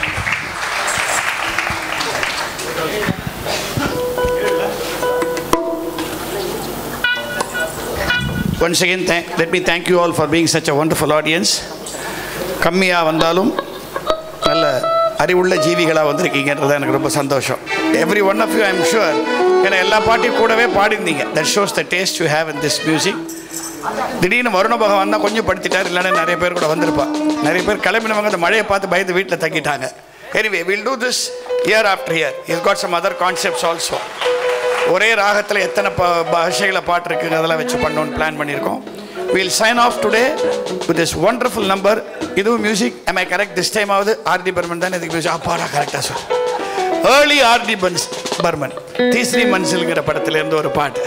Once again, let me thank you all for being such a wonderful audience. கம்மியாக வந்தாலும் நல்ல அறிவுள்ள ஜீவிகளாக வந்திருக்கீங்கன்றது எனக்கு ரொம்ப சந்தோஷம். Every one of you I am sure ஏன்னா எல்லா பாட்டையும் கூடவே பாடிருந்தீங்க. That shows the taste you have in this music. திடீர்னு வருண பகவான் தான் கொஞ்சம் படுத்திட்டார், இல்லைன்னா நிறைய பேர் கூட வந்திருப்பா. நிறைய பேர் கிளம்பினவங்க அந்த மழையை பார்த்து பயந்து வீட்டில் தங்கிட்டாங்க. Anyway will do this year after year. Is got some other concepts also. ஒரே ராகத்தில் எத்தனை பாஷைகளை பாட்டு இருக்குங்க அதெல்லாம் வச்சு பண்ணோன்னு பிளான் பண்ணியிருக்கோம். We'll sign off today with this wonderful number. இதுவும் music. Am I correct this time ஆகுது? ஆர்டி பர்மன் தான் இதுக்கு மியூசிக். அப்பாடா கரெக்டாக சார். ஏர்லி ஆர்டி பர்மன் தீஸ்ரி மன்சில்ங்கிற படத்துலேருந்து ஒரு பாட்டு.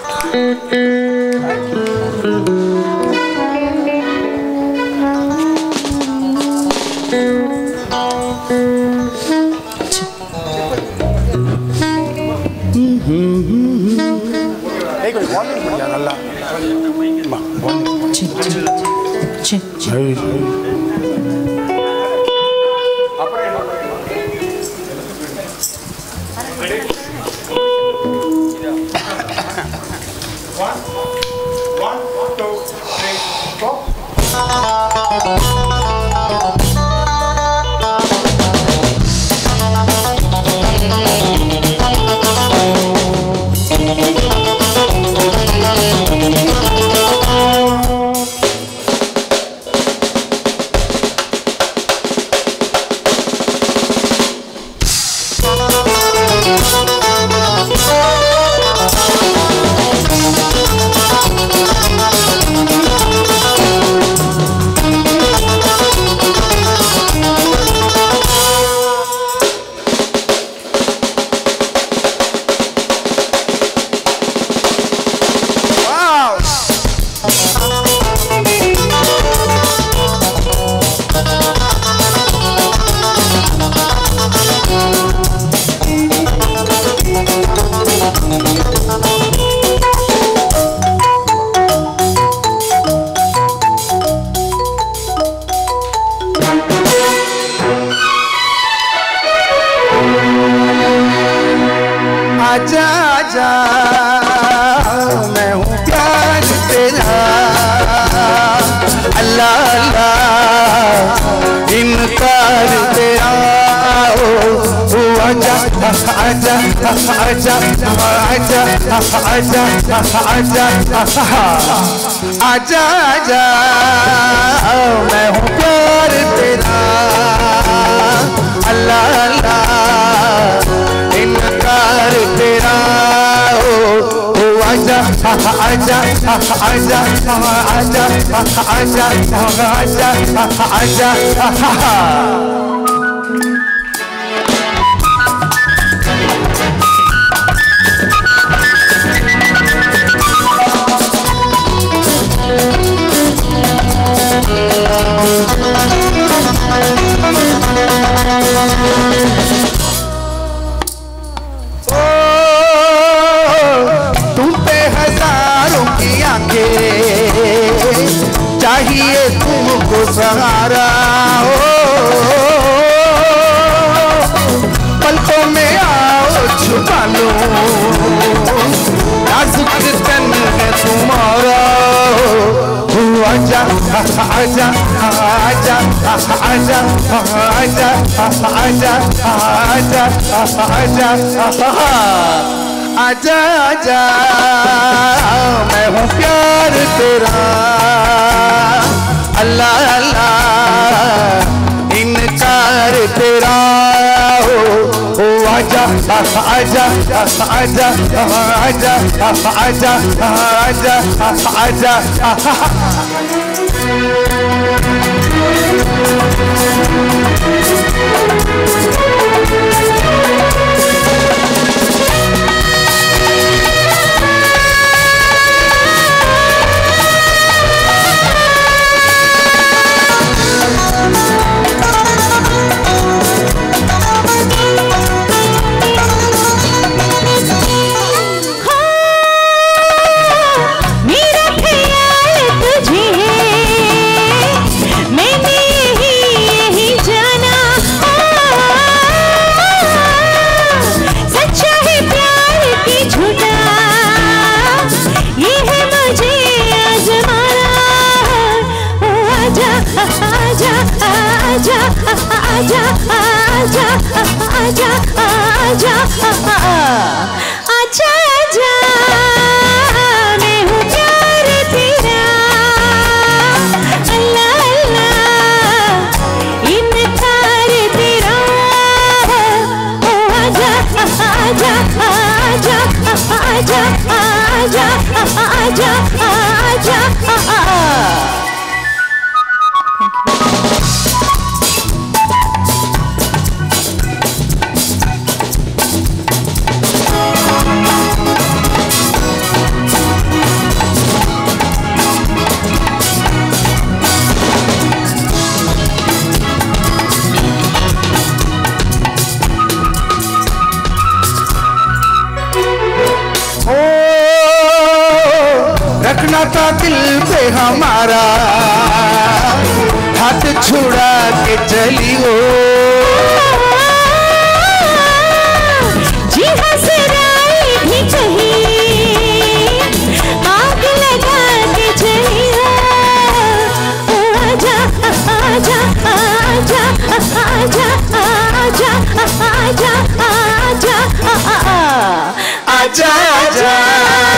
நல்லா आजा आजा मैं हूँ प्यार तेरा अल्लाह अल्लाह इनकार तेरा ओ आजा आजा आजा आजा आजा आजा आजा आजा मैं हूँ प्यार तेरा अल्लाह अल्लाह इनकार तेरा ओ आजा आजा आजा आजा आजा आजा आजा चाहिए तुमको सहारा हो पलकों में आओ छुपा लो नाजुक तन है तुम्हारा हो आजा आजा आजा आजा आजा आजा आजा आजा आजा आजा मैं हूँ प्यार तेरा अल्लाह अल्लाह इनकार तेरा हो आजा आजा आजा आजा आजा आजा आजा मेरा ख्याल आजा आजा आजा आजा आजा आजा मैं हूँ प्यार तेरा अल्लाह अल्लाह इनकार तेरा ओ आजा आजा आजा आजा आजा आजा आजा रखना था दिल पे हमारा हाथ छुड़ा के चली हो जी हंसराई भी कहीं आग लगा के चली हो आजा आजा आजा आजा आजा आजा आजा आजा आजा